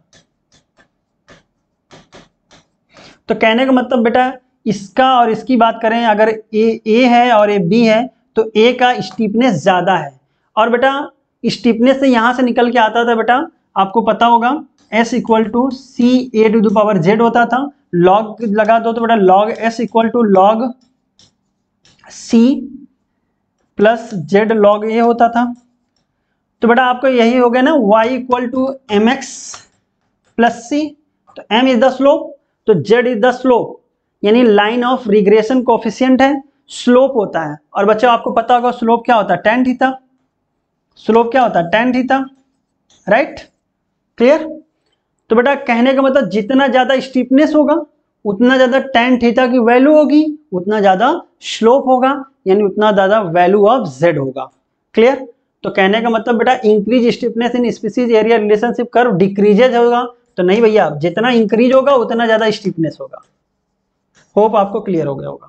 तो कहने का मतलब बेटा इसका और इसकी बात करें, अगर ए ए है और ए बी है तो ए का स्टीपनेस ज़्यादा है। और बेटा स्टीपनेस से यहाँ से निकल के आता था बेटा, आपको पता होगा S equal to C A to the power Z होता था। लॉग लगा दो तो बेटा log S equal to log C plus Z log A होता था। तो बेटा आपको यही हो गया ना, y equal to M X plus C. तो m इज द स्लोप तो z इज द स्लोप, यानी लाइन ऑफ रिग्रेशन कोफिशिएंट है, स्लोप होता है। और बच्चों आपको पता होगा स्लोप क्या होता है, टेन थीटा। स्लोप क्या होता है, टेन थीटा, राइट, क्लियर। तो बेटा कहने का मतलब जितना ज्यादा स्टीपनेस होगा उतना ज्यादा टेन थीटा की वैल्यू होगी, उतना ज्यादा स्लोप होगा, यानी उतना ज्यादा वैल्यू ऑफ z होगा, क्लियर। तो कहने का मतलब बेटा increase steepness in species area relationship curve decreases होगा, तो नहीं भैया, जितना इंक्रीज होगा उतना ज्यादा स्टीपनेस होगा। होप आपको क्लियर हो गया होगा।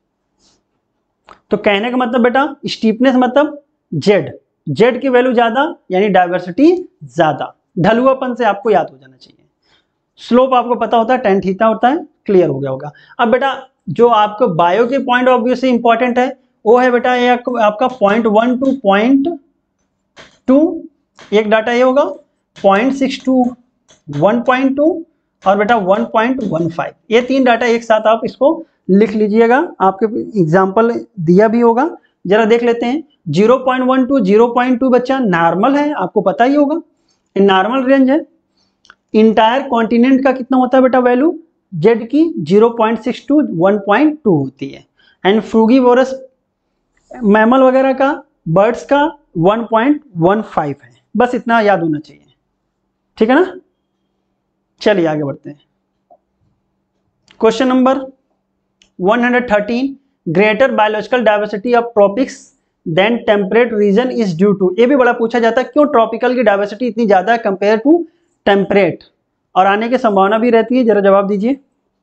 तो कहने का मतलब बेटा स्टीपनेस मतलब जेड, जेड की वैल्यू ज्यादा यानी डाइवर्सिटी ज्यादा। ढलुआपन से आपको याद हो जाना चाहिए। स्लोप आपको पता होता है टेन थीटा होता है, क्लियर हो गया होगा। अब बेटा जो आपको बायो के पॉइंट ऑफ व्यू से इंपॉर्टेंट है वो है बेटा ये आपका point one to point two, एक डाटा ये होगा point six to one point two और बेटा वन पॉइंट वन फाइव। ये तीन डाटा एक साथ आप इसको लिख लीजिएगा, आपके एग्जाम्पल दिया भी होगा, जरा देख लेते हैं। Zero point one two zero point two बच्चा नॉर्मल है, आपको पता ही होगा, नॉर्मल रेंज है। इंटायर कॉन्टिनेंट का कितना होता है बेटा वैल्यू, जेड की zero point six to one point two होती है। एंड फ्रूगीवोरस मैमल वगैरह का, बर्ड्स का वन पॉइंट वन फाइव है, बस इतना याद होना चाहिए, ठीक है ना। चलिए आगे बढ़ते हैं। Question number one hundred thirteen, greater biological diversity of tropics than temperate region is due to, ये भी बड़ा पूछा जाता है, क्यों ट्रॉपिकल की डाइवर्सिटी इतनी ज्यादा है कंपेयर टू टेम्परेट, और आने की संभावना भी रहती है, जरा जवाब दीजिए।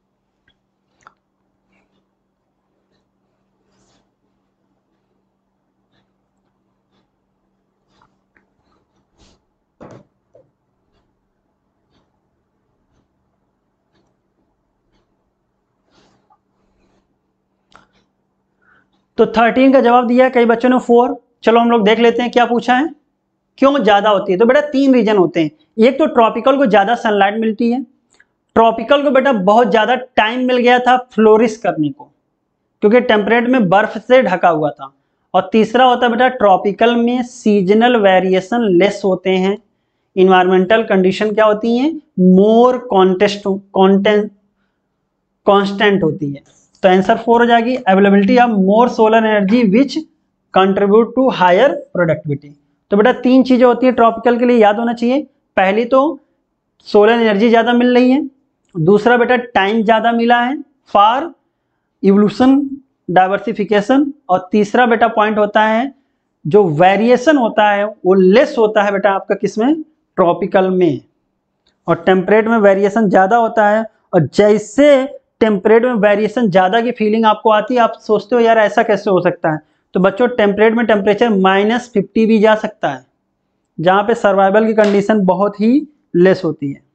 तो थर्टीन का जवाब दिया कई बच्चों ने फोर। चलो हम लोग देख लेते हैं क्या पूछा है, क्यों ज्यादा होती है। तो बेटा तीन रीजन होते हैं, एक तो ट्रॉपिकल को ज्यादा सनलाइट मिलती है, ट्रॉपिकल को बेटा बहुत ज्यादा टाइम मिल गया था फ्लोरिश करने को क्योंकि टेम्परेट में बर्फ से ढका हुआ था, और तीसरा होता है बेटा ट्रॉपिकल में सीजनल वेरिएशन लेस होते हैं, इन्वायरमेंटल कंडीशन क्या होती हैं, मोर कॉन्टेस्ट कॉन्टेंट कांस्टेंट होती है। तो आंसर फोर हो जाएगी, availability of more solar energy which contribute to higher productivity. तो बेटा तीन चीजें होती है ट्रॉपिकल के लिए, याद होना चाहिए। पहली तो सोलर एनर्जी ज्यादा मिल रही है, दूसरा बेटा टाइम ज्यादा मिला है फॉर इवोल्यूशन डाइवर्सिफिकेशन, और तीसरा बेटा पॉइंट होता है जो वेरिएशन होता है वो लेस होता है बेटा आपका किसमें, ट्रॉपिकल में, और टेम्परेट में वेरिएशन ज्यादा होता है। और जैसे टेम्परेट में वेरिएशन ज्यादा की फीलिंग आपको आती है, आप सोचते हो यार ऐसा कैसे हो सकता है, तो बच्चों टेम्परेट में टेम्परेचर माइनस फिफ्टी भी जा सकता है, जहां पे सर्वाइवल की कंडीशन बहुत ही लेस होती है।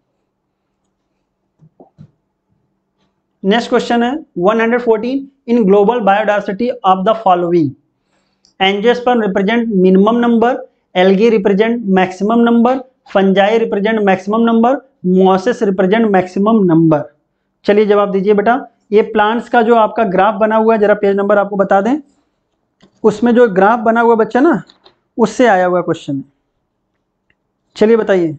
नेक्स्ट क्वेश्चन है one hundred fourteen, in global biodiversity of the following, angiosperm represent minimum number, algae represent maximum number, fungi represent maximum number, mosses represent maximum number. चलिए जवाब दीजिए बेटा। ये प्लांट्स का जो आपका ग्राफ बना हुआ है, जरा पेज नंबर आपको बता दें, उसमें जो ग्राफ बना हुआ बच्चा ना, उससे आया हुआ क्वेश्चन। चलिए बताइए।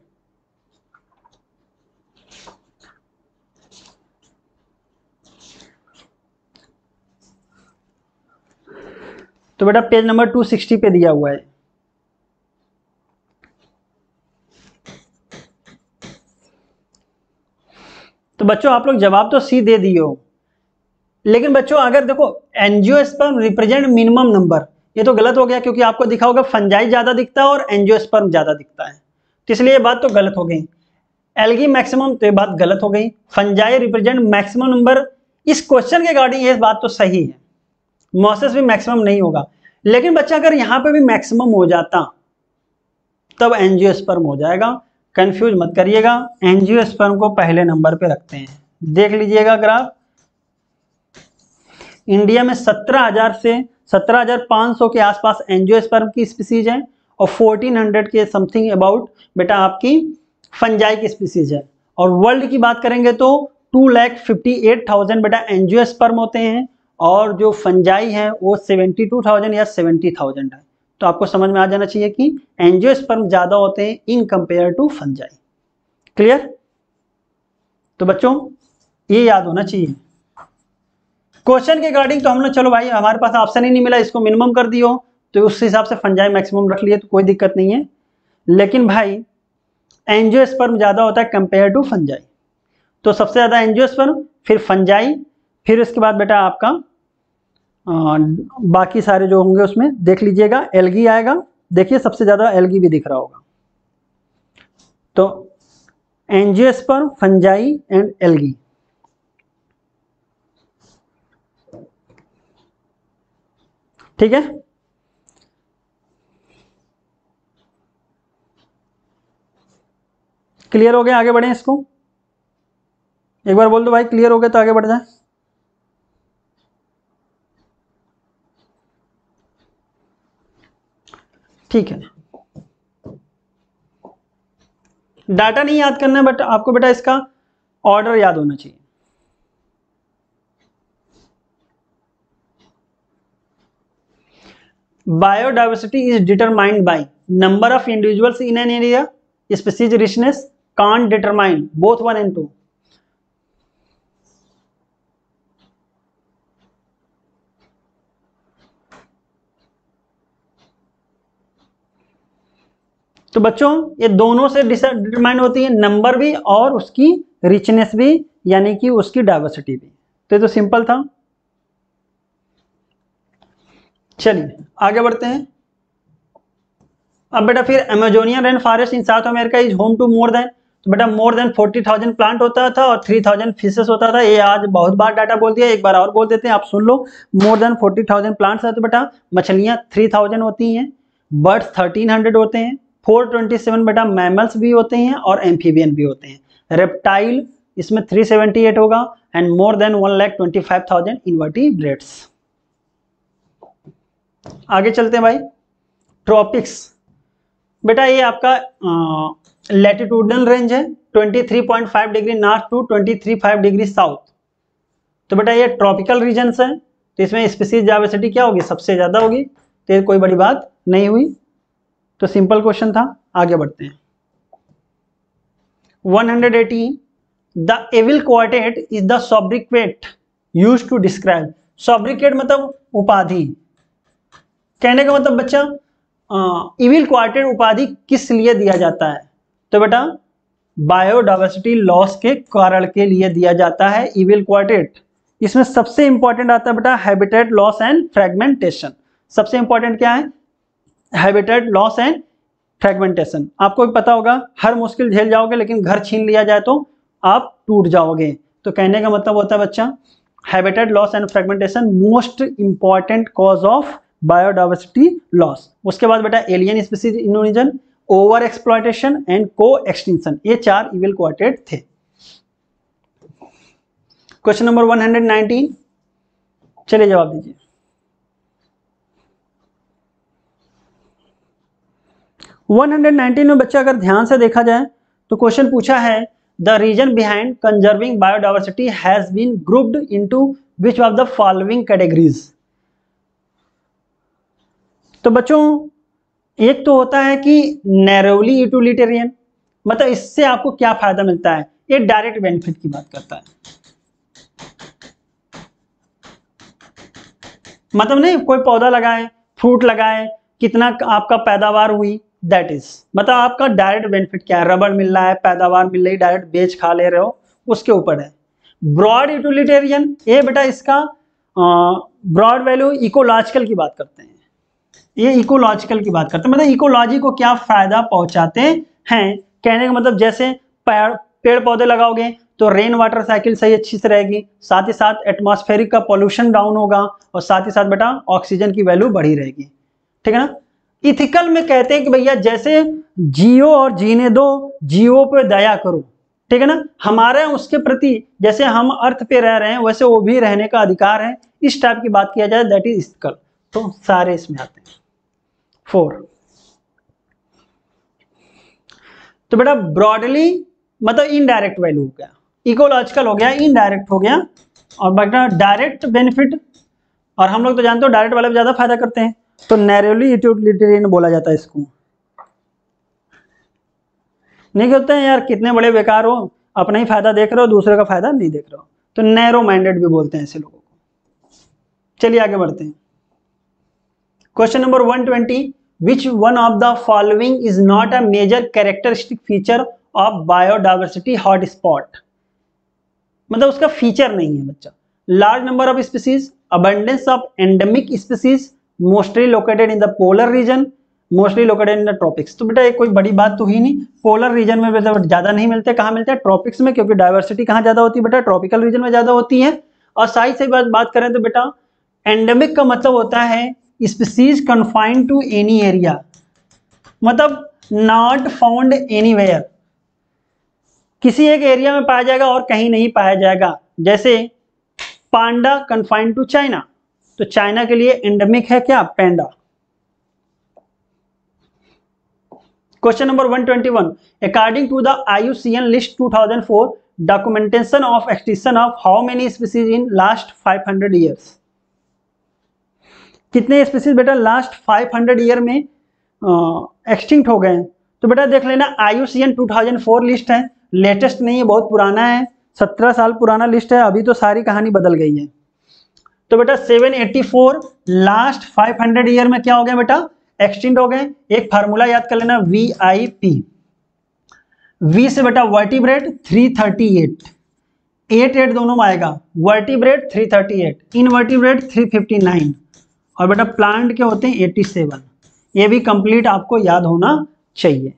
तो बेटा पेज नंबर टू सिक्सटी पे दिया हुआ है। तो बच्चों आप लोग जवाब तो सी दे दिए हो, लेकिन बच्चों अगर देखो एंजियोस्पर्म रिप्रेजेंट मिनिमम नंबर, ये तो गलत हो गया क्योंकि आपको दिखा होगा फंजाई ज्यादा दिखता है और एंजियोस्पर्म ज्यादा दिखता है, तो इसलिए ये बात तो गलत हो गई। एल्गी मैक्सिमम, तो ये बात गलत हो गई। फंजाई रिप्रेजेंट मैक्सिमम नंबर, इस क्वेश्चन के अकॉर्डिंग ये बात तो सही है, मोसेस भी मैक्सिमम नहीं होगा। लेकिन बच्चा अगर यहां पे भी मैक्सिमम हो जाता तब एंजियोस्पर्म हो जाएगा, कंफ्यूज मत करिएगा, एंजियोस्पर्म को पहले नंबर पे रखते हैं। देख लीजिएगा ग्राफ, इंडिया में सत्रह हज़ार से सत्रह हज़ार पाँच सौ के आसपास एंजियोस्पर्म की स्पीसीज है, और चौदह सौ के समथिंग अबाउट बेटा आपकी फंजाई की स्पीसीज है। और वर्ल्ड की बात करेंगे तो two lakh fifty eight thousand बेटा एंजियोस्पर्म होते हैं, और जो फंजाई है वो सेवेंटी टू थाउजेंड या सेवेंटी थाउजेंड है। तो आपको समझ में आ जाना चाहिए कि एंजियोस्पर्म ज्यादा होते हैं in compare to fungi. Clear? तो बच्चों ये याद होना चाहिए। क्वेश्चन के अकॉर्डिंग तो हमने, चलो भाई हमारे पास ऑप्शन ही नहीं मिला, इसको मिनिमम कर दियो, तो उस हिसाब से फंजाई मैक्सिमम रख लिए तो कोई दिक्कत नहीं है। लेकिन भाई एंजियोस्पर्म ज्यादा होता है कंपेयर टू फंजाई, तो सबसे ज्यादा एंजियोस्पर्म, फिर फंजाई, फिर इसके बाद बेटा आपका आ, बाकी सारे जो होंगे उसमें देख लीजिएगा एल्गी आएगा। देखिए सबसे ज्यादा एल्गी भी दिख रहा होगा, तो एंजियोस्पर्म, फंजाई एंड एल्गी। ठीक है, क्लियर हो गया? आगे बढ़े इसको, एक बार बोल दो भाई क्लियर हो गया तो आगे बढ़ जाए। ठीक है, डाटा नहीं याद करना है, बट आपको बेटा इसका ऑर्डर याद होना चाहिए। Biodiversity is determined by number of individuals in an area, species richness can't determine both one and two. तो बच्चों ये दोनों से डिटरमाइन होती है, नंबर भी और उसकी रिचनेस भी, यानी कि उसकी डाइवर्सिटी भी। तो ये तो सिंपल था। चलिए आगे बढ़ते हैं। अब बेटा फिर Amazonian rain forest in South America is home to more than, तो बेटा more than forty thousand plant होता था और थ्री थाउजेंड फिशेस होता था। ये आज बहुत बार डाटा बोल दिया, एक बार और बोल देते हैं, आप सुन लो। More than forty thousand plants है तो बेटा मछलियां थ्री थाउजेंड होती हैं, बर्ड्स थर्टीन हंड्रेड होते हैं, फोर ट्वेंटी सेवन बेटा मैमल्स भी होते हैं और एम्फीबियन भी होते हैं। रेप्टाइल इसमें थ्री सेवेंटी एट होगा and more than one lakh twenty five thousand invertebrates. आगे चलते हैं भाई। ट्रॉपिक्स बेटा ये आपका लैटिट्यूडनल रेंज है twenty three point five degree north to twenty three point five degree south. तो बेटा ये ट्रॉपिकल रीजन्स है, तो इसमें स्पीसीज डाइवर्सिटी क्या होगी, सबसे ज्यादा होगी। तो ये कोई बड़ी बात नहीं हुई, तो सिंपल क्वेश्चन था। आगे बढ़ते हैं। One hundred eighty the evil quartet is the sobriquet used to describe. Sobriquet मतलब उपाधि, कहने का मतलब बच्चा इविल क्वार्टेट उपाधि किस लिए दिया जाता है, तो बेटा बायोडाइवर्सिटी लॉस के कारण के लिए दिया जाता है इविल क्वार्टेट। इसमें सबसे इंपॉर्टेंट आता है बेटा हैबिटेट लॉस एंड फ्रेगमेंटेशन। सबसे इंपॉर्टेंट क्या है, हैबिटेट लॉस एंड फ्रेगमेंटेशन। आपको भी पता होगा, हर मुश्किल झेल जाओगे लेकिन घर छीन लिया जाए तो आप टूट जाओगे। तो कहने का मतलब होता है बच्चा habitat loss and fragmentation most important cause of biodiversity loss. उसके बाद बेटा alien species invasion, over exploitation and co extinction, ये चार इविल क्वार्टेट थे। Question number one hundred nineteen, चलिए जवाब दीजिए। वन हंड्रेड नाइनटीन में बच्चा अगर ध्यान से देखा जाए तो क्वेश्चन पूछा है the reason behind conserving biodiversity has been grouped into which of the following categories. तो बच्चों एक तो होता है कि नैरोली यूटिलिटेरियन, मतलब इससे आपको क्या फायदा मिलता है, ये डायरेक्ट बेनिफिट की बात करता है। मतलब नहीं कोई पौधा लगाए, फ्रूट लगाए, कितना आपका पैदावार हुई, दैट इज मतलब आपका डायरेक्ट बेनिफिट क्या है, रबड़ मिल रहा है, पैदावार मिल रही, डायरेक्ट बेच खा ले रहे हो, उसके ऊपर है। ब्रॉड यूटिलिटेरियन ये बेटा इसका ब्रॉड वैल्यू इकोलॉजिकल की बात करते हैं, ये इकोलॉजिकल की बात करते हैं, मतलब इकोलॉजी को क्या फायदा पहुंचाते हैं। कहने का मतलब जैसे पेड़ पेड़ पौधे लगाओगे तो रेन वाटर साइकिल सही अच्छी से रहेगी, साथ ही साथ एटमॉस्फेरिक का पोल्यूशन डाउन होगा और साथ ही साथ बेटा ऑक्सीजन की वैल्यू बढ़ी रहेगी, ठीक है ना। इथिकल में कहते हैं कि भैया जैसे जियो और जीने दो, जियो पे दया करो, ठीक है ना। हमारे उसके प्रति जैसे हम अर्थ पे रह रहे हैं वैसे वो भी रहने का अधिकार है, इस टाइप की बात किया जाए, दैट इज इथिकल। तो सारे इसमें आते हैं। फोर तो बेटा ब्रॉडली मतलब इनडायरेक्ट वैल्यू हो गया, इकोलॉजिकल हो गया, इनडायरेक्ट हो गया, और बेटा डायरेक्ट बेनिफिट, और हम लोग तो जानते हो डायरेक्ट वाले ज्यादा फायदा करते हैं, तो नैरोली यूटिलिटेरियन बोला जाता है इसको। नहीं कहते हैं यार कितने बड़े बेकार हो, अपना ही फायदा देख रहे हो, दूसरे का फायदा नहीं देख रहे हो, तो नैरो माइंडेड भी बोलते हैं ऐसे लोगों को। चलिए आगे बढ़ते हैं। Question number one twenty, which one of the following is not a major characteristic feature of biodiversity hotspot। मतलब उसका फीचर नहीं है बच्चा। Large number of species, abundance of endemic species, mostly located in the polar region, mostly located in the tropics। तो बेटा ये कोई बड़ी बात तो ही नहीं, पोलर रीजन में बेटा ज्यादा नहीं मिलते, कहाँ मिलते हैं, ट्रॉपिक्स में, क्योंकि डाइवर्सिटी कहाँ ज्यादा होती है बेटा, ट्रॉपिकल रीजन में ज्यादा होती है। और साइज से बात बात करें तो बेटा एंडेमिक का मतलब होता है species confined to any area, मतलब नॉट फाउंड एनीवेयर, किसी एक एरिया में पाया जाएगा और कहीं नहीं पाया जाएगा। जैसे पांडा कन्फाइंड टू चाइना, तो चाइना के लिए एंडेमिक है क्या, panda. Question number one twenty one, according to the I U C N list two thousand four documentation of extinction of how many species in last five hundred years. कितने species बेटा last five hundred year में extinct हो गए हैं। तो बेटा देख लेना I U C N two thousand four list है, लेटेस्ट नहीं है, बहुत पुराना है, सत्रह साल पुराना लिस्ट है, अभी तो सारी कहानी बदल गई है। तो बेटा seven eighty four last five hundred year में क्या हो गया बेटा, एक्सटिंक्ट हो गए। एक फार्मूला याद कर लेना, वी आई पी। वी से बेटा vertebrate three thirty eight, eight eight दोनों में आएगा, vertebrate three thirty eight, invertebrate three fifty nine, और बेटा प्लांट के होते हैं सत्तासी। ये भी कंप्लीट आपको याद होना चाहिए।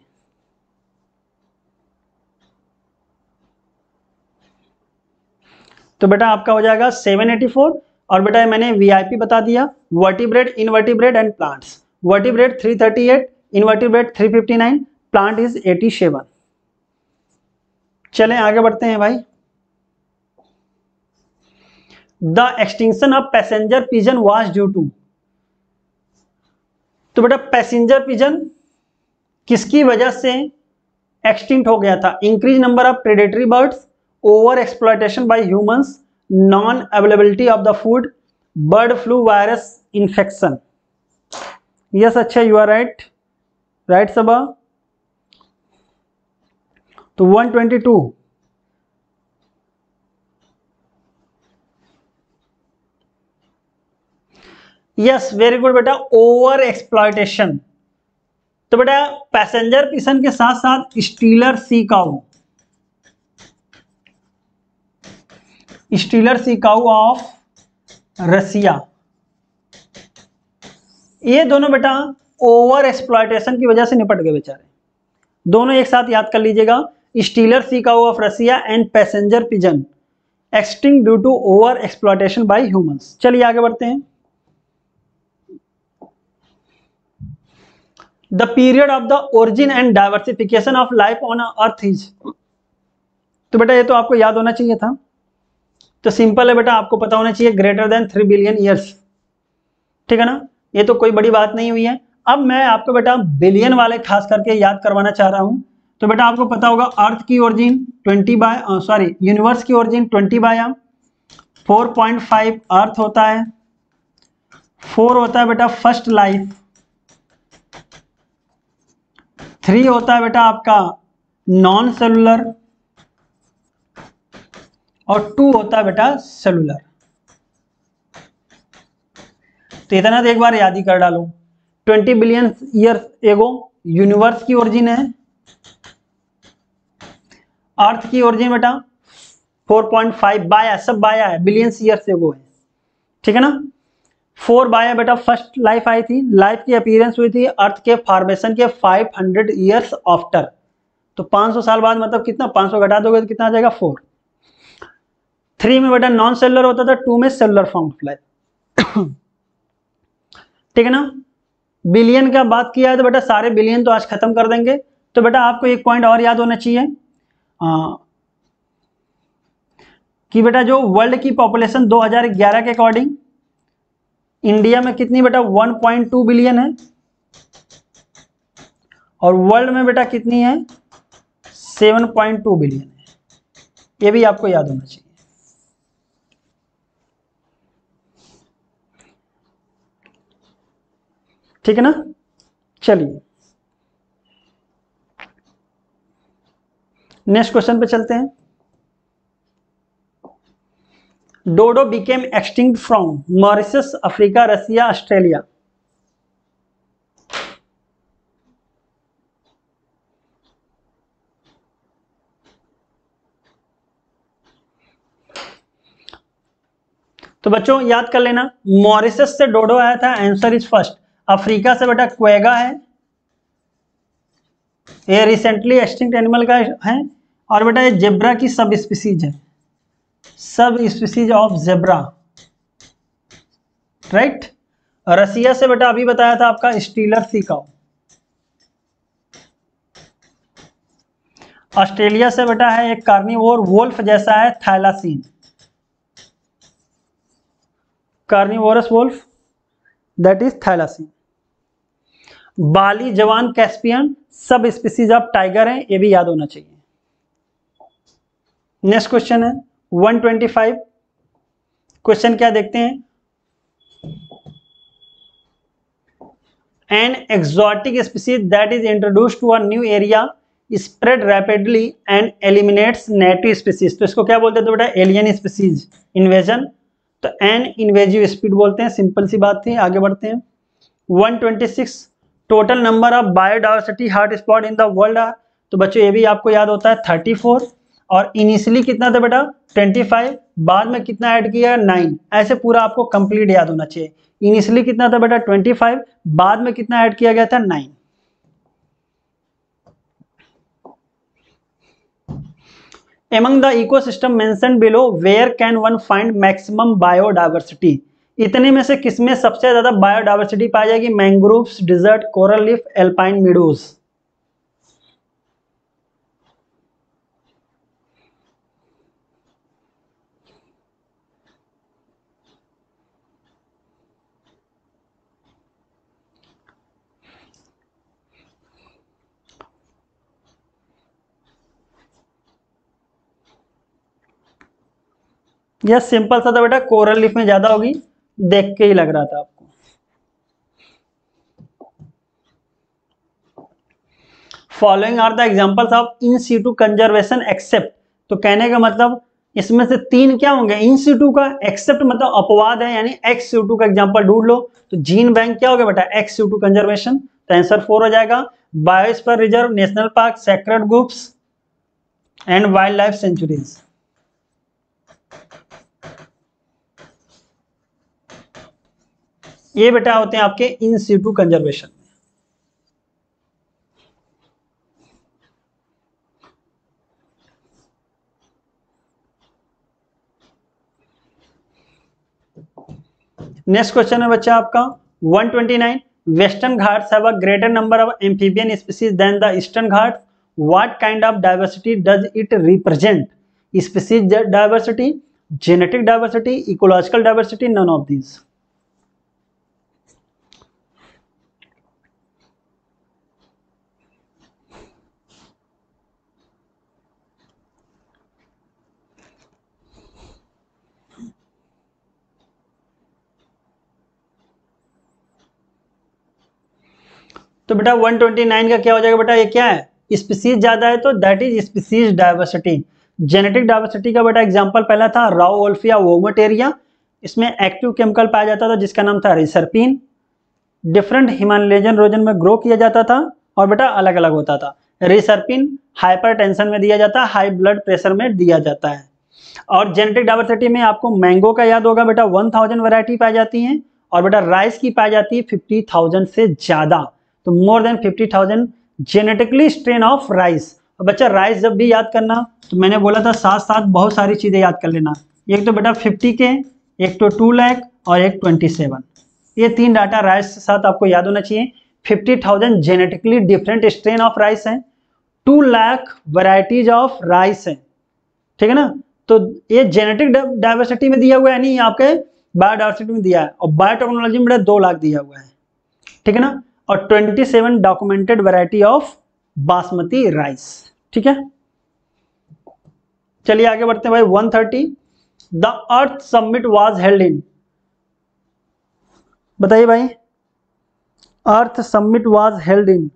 तो बेटा आपका हो जाएगा सेवन एटी फोर। और बेटा मैंने वीआईपी बता दिया, vertebrate, invertebrate and plants. Vertebrate three thirty eight, invertebrate three fifty nine, plant is eighty seven. चलें आगे बढ़ते हैं भाई। The extinction of passenger pigeon was due to. तो बेटा पैसेंजर पिजन किसकी वजह से एक्सटिंक्ट हो गया था? Increase number of predatory birds, over exploitation by humans, non availability of the food, bird flu virus infection. Yes, अच्छा, you are right, right Saba. तो one twenty two. Yes, very good बेटा, over exploitation. तो बेटा passenger pigeon के साथ साथ Steller sea cow, Steller sea cow of Russia, ये दोनों बेटा ओवर एक्सप्लॉयटेशन की वजह से निपट गए बेचारे। दोनों एक साथ याद कर लीजिएगा, Steller sea cow of Russia and passenger pigeon extinct due to over exploitation by humans. चलिए आगे बढ़ते हैं। The period of the origin and diversification of life on earth is. तो बेटा ये तो आपको याद होना चाहिए था, तो सिंपल है बेटा, आपको पता होना चाहिए greater than three billion years. ठीक है ना, ये तो कोई बड़ी बात नहीं हुई है। अब मैं आपको बेटा बिलियन वाले खास करके याद करवाना चाह रहा हूं। तो बेटा आपको पता होगा अर्थ की origin twenty by sorry universe की origin twenty by four point five earth होता है, फोर होता है बेटा फर्स्ट लाइफ, थ्री होता है बेटा आपका नॉन सेलुलर, और टू होता है बेटा सेलुलर। तो इतना तो एक बार याद ही कर डालो। Twenty billion years ago universe की ओरिजिन है, अर्थ की ओरिजिन बेटा फोर पॉइंट फाइव बाया, सब बाया है, बिलियंस ईयर्स एगो है। ठीक है ना, फोर बाया बेटा फर्स्ट लाइफ आई थी, लाइफ की अपीयरेंस हुई थी अर्थ के फॉर्मेशन के फाइव हंड्रेड ईयर्स आफ्टर। तो पाँच सौ साल बाद, मतलब कितना, पाँच सौ घटा दोगे तो कितना आ जाएगा, फोर। थ्री में बेटा नॉन सेलुलर होता था, टू में सेलुलर फॉर्म ऑफ लाइफ। ठीक है ना, बिलियन का बात किया है तो बेटा सारे बिलियन तो आज खत्म कर देंगे। तो बेटा आपको एक पॉइंट और याद होना चाहिए आ, कि बेटा जो वर्ल्ड की पॉपुलेशन दो हज़ार ग्यारह के अकॉर्डिंग इंडिया में कितनी बेटा वन पॉइंट टू बिलियन है, और वर्ल्ड में बेटा कितनी है सेवन पॉइंट टू बिलियन है। ये भी आपको याद होना चाहिए। ठीक है ना, चलिए नेक्स्ट क्वेश्चन पे चलते हैं। Dodo became extinct from Mauritius, Africa, Russia, Australia. तो बच्चों याद कर लेना, मॉरिशस से डोडो आया था, आंसर इज फर्स्ट। अफ्रीका से बेटा क्वेगा है, ये रिसेंटली एक्सटिंक्ट एनिमल का है, और बेटा ये जेब्रा की सब स्पीसीज है, सब species of zebra, right. Russia से बेटा अभी बताया था आपका स्टीलर सी काऊ। ऑस्ट्रेलिया से बेटा है एक कार्निवोर वोल्फ जैसा है, thylacine, carnivorous wolf, that is thylacine. Bali, Javan, Caspian सब स्पीसीज ऑफ टाइगर हैं, ये भी याद होना चाहिए। नेक्स्ट क्वेश्चन है वन ट्वेंटी फाइव। क्वेश्चन क्या देखते हैं, an exotic species that is introduced to a new area spread rapidly and eliminates native species. तो इसको क्या बोलते हैं, तो बेटा एलियन स्पीसीज इन्वेजन, तो एन इन्वेजिव स्पीड बोलते हैं। सिंपल सी बात थी, आगे बढ़ते हैं। One twenty six, total number of biodiversity hot spot in the world are. तो बच्चों ये भी आपको याद होता है थर्टी फोर, और इनिशियली कितना था बेटा पच्चीस, बाद में कितना ऐड किया नौ। ऐसे पूरा आपको कंप्लीट याद होना चाहिए। इनिशियली कितना था बेटा पच्चीस, बाद में कितना ऐड किया गया था नौ। Among the ecosystem mentioned below, where can one find maximum biodiversity? इतने में से किसमें सबसे ज्यादा बायोडाइवर्सिटी पाई जाएगी? Mangroves, desert, coral reef, alpine meadows. यह सिंपल सा था बेटा, कोरल रीफ में ज्यादा होगी, देख के ही लग रहा था आपको। Following are the examples of in situ conservation except, तो कहने का मतलब इसमें से तीन क्या होंगे इन सीटू का, एक्सेप्ट मतलब अपवाद है, यानी एक्स सीटू का एग्जांपल ढूंढ लो। तो जीन बैंक क्या हो गया बेटा एक्स सीटू कंजर्वेशन, तो आंसर फोर हो जाएगा। Biosphere reserve, national park, sacred groups and wild life sanctuaries. ये बेटा होते हैं आपके in situ conservation. Next question है बच्चा आपका एक सौ उनतीस, Western Ghats have a greater number of amphibian species than the Eastern Ghats, what kind of diversity does it represent? Species diversity, genetic diversity, ecological diversity, none of these. तो बेटा एक सौ उनतीस का क्या हो जाएगा बेटा, ये क्या है स्पीसीज ज्यादा है तो that is species diversity. Genetic diversity का बेटा एग्जांपल पहला था राओल्फिया वोमोटेरिया, इसमें एक्टिव केमिकल पाया जाता था जिसका नाम था रिसर्पिन। डिफरेंट हिमालयन रीजन में ग्रो किया जाता था और बेटा अलग अलग होता था। रिसर्पिन हाइपरटेंशन में दिया जाता है, हाई ब्लड प्रेशर में दिया जाता है। और जेनेटिक डाइवर्सिटी में आपको मैंगो का याद होगा बेटा वन थाउजेंड वैरायटी पाई जाती है, और बेटा राइस की पाई जाती है फिफ्टी थाउजेंड से ज्यादा, तो more than fifty thousand genetically strain of rice. और बच्चा राइस जब भी याद करना तो मैंने बोला था साथ साथ बहुत सारी चीजें याद कर लेना, एक तो बेटा फिफ्टी के, एक तो टू लाख और एक ट्वेंटी सेवन, ये तीन डाटा राइस के साथ आपको याद होना चाहिए। Fifty thousand genetically different strain of rice है, two lakh varieties of rice है, ठीक है ना। तो ये जेनेटिक डाइवर्सिटी में दिया हुआ है, नहीं आपके बायोडाइवर्सिटी में दिया है, और बायोटेक्नोलॉजी में दो लाख दिया हुआ है, ठीक है ना। और twenty seven documented variety of basmati rice, ठीक है। चलिए आगे बढ़ते हैं भाई। One thirty, the earth summit was held in, बताइए भाई, earth summit was held in.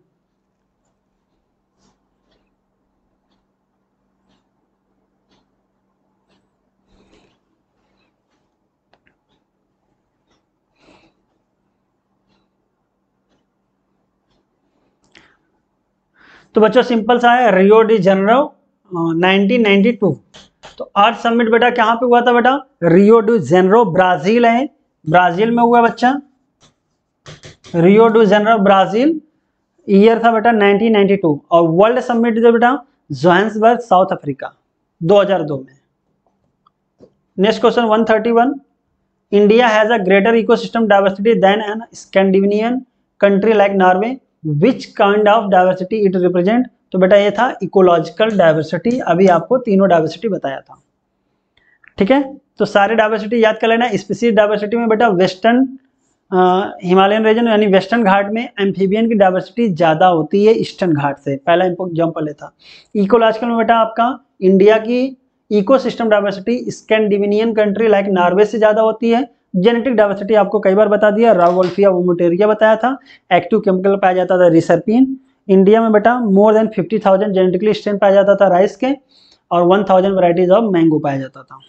तो बच्चों सिंपल सा है, Rio de Janeiro nineteen ninety two. तो अर्थ समिट बेटा कहाँ पे हुआ था बेटा, रियो डी जेनेरो ब्राजील है, ब्राजील में हुआ बच्चा, Rio de Janeiro Brazil, year था बेटा नाइनटीन नाइंटी टू। और वर्ल्ड समिट था बेटा जोहान्सबर्ग साउथ अफ्रीका दो हज़ार दो में। Next question one thirty one, India has a greater ecosystem diversity than an Scandinavian country like Norway, which kind of diversity it represent? तो बेटा ये था इकोलॉजिकल डाइवर्सिटी, अभी आपको तीनों डाइवर्सिटी बताया था, ठीक है। तो सारे डाइवर्सिटी याद कर लेना। स्पीसीज डाइवर्सिटी में बेटा वेस्टर्न हिमालयन रीजन यानी वेस्टर्न घाट में एम्फीबियन की डाइवर्सिटी ज्यादा होती है ईस्टर्न घाट से, पहला एग्जाम्पल था। इकोलॉजिकल में बेटा आपका इंडिया की ecosystem diversity Scandinavian country like Norway से ज्यादा होती है। जेनेटिक डाइवर्सिटी आपको कई बार बता दिया, राओल्फिया वोमोटेरिया बताया था। एक्टिव केमिकल पाया जाता था रिसर्पिन। इंडिया में बेटा more than fifty thousand genetically strain पाया जाता था राइस के, और one thousand varieties of mango पाया जाता था।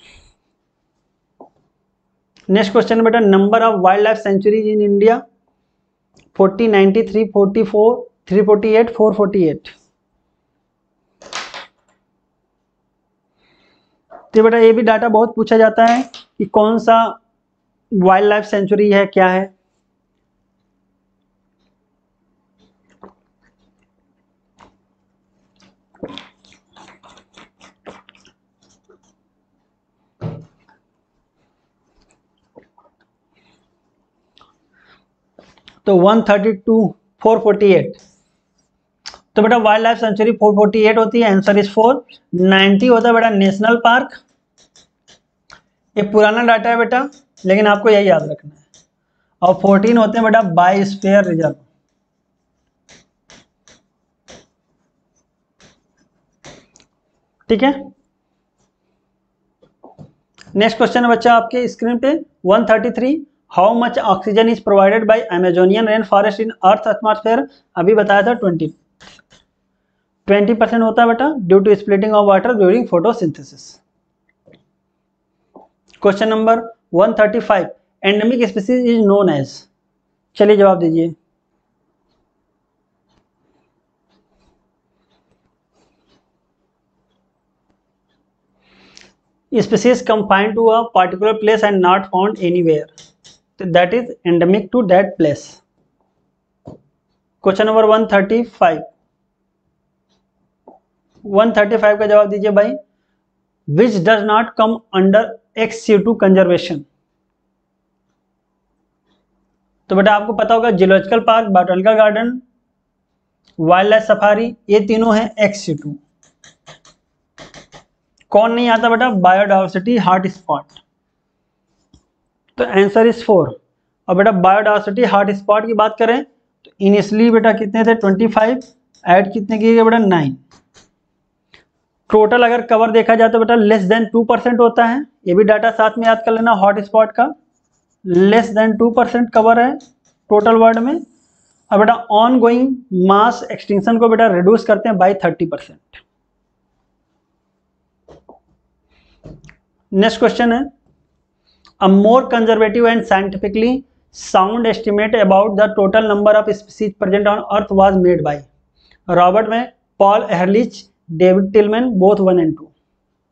नेक्स्ट क्वेश्चन बेटा, number of wild life sanctuaries in India forty, ninety three, forty four, three forty eight, four forty eight. तो बेटा ये भी डाटा बहुत पूछा जाता है कि कौन सा वाइल्ड लाइफ सेंचुरी है, क्या है। तो one thirty two four forty eight, तो बेटा wild life sanctuary four forty eight होती है, आंसर इज फोर। नाइंटी होता है बेटा नेशनल पार्क। ये पुराना डाटा है बेटा, लेकिन आपको यही याद रखना है। और फोर्टीन होते हैं बेटा बायोस्फीयर रिजर्व। ठीक है, नेक्स्ट क्वेश्चन है बच्चा आपके स्क्रीन पे one thirty three, how much oxygen is provided by Amazonian rain forest in earth atmosphere. अभी बताया था ट्वेंटी ट्वेंटी परसेंट होता है बेटा due to splitting of water during photosynthesis. Question number one thirty five, endemic species is known as. चलिए जवाब दीजिए। Species confined to a particular place and not found anywhere, that is endemic to that place. Question number one thirty five, one thirty five का जवाब दीजिए भाई। Which does not come under ex situ conservation. तो बेटा आपको पता होगा geological park, botanical garden, wild life safari, ये तीनों हैं एक्स सी टू। कौन नहीं आता बेटा, बायोडायवर्सिटी हॉटस्पॉट। तो आंसर इज फोर। और बेटा बायोडायवर्सिटी हॉटस्पॉट की बात करें तो इनिशियली बेटा कितने थे, ट्वेंटी फाइव, ऐड कितने किए गए बेटा, नाइन। टोटल अगर कवर देखा जाए तो बेटा लेस देन टू परसेंट होता है, ये भी डाटा साथ में याद कर लेना हॉटस्पॉट का। Less than two percent cover है टोटल वर्ल्ड में। और बेटा ऑन गोइंग मास एक्सटिंक्शन को बेटा रिड्यूस करते हैं by thirty percent. Next question है, a more conservative and scientifically sound estimate about the total number of species present on earth was made by Robert May, Paul Ehrlich, David Tilman, both one and two.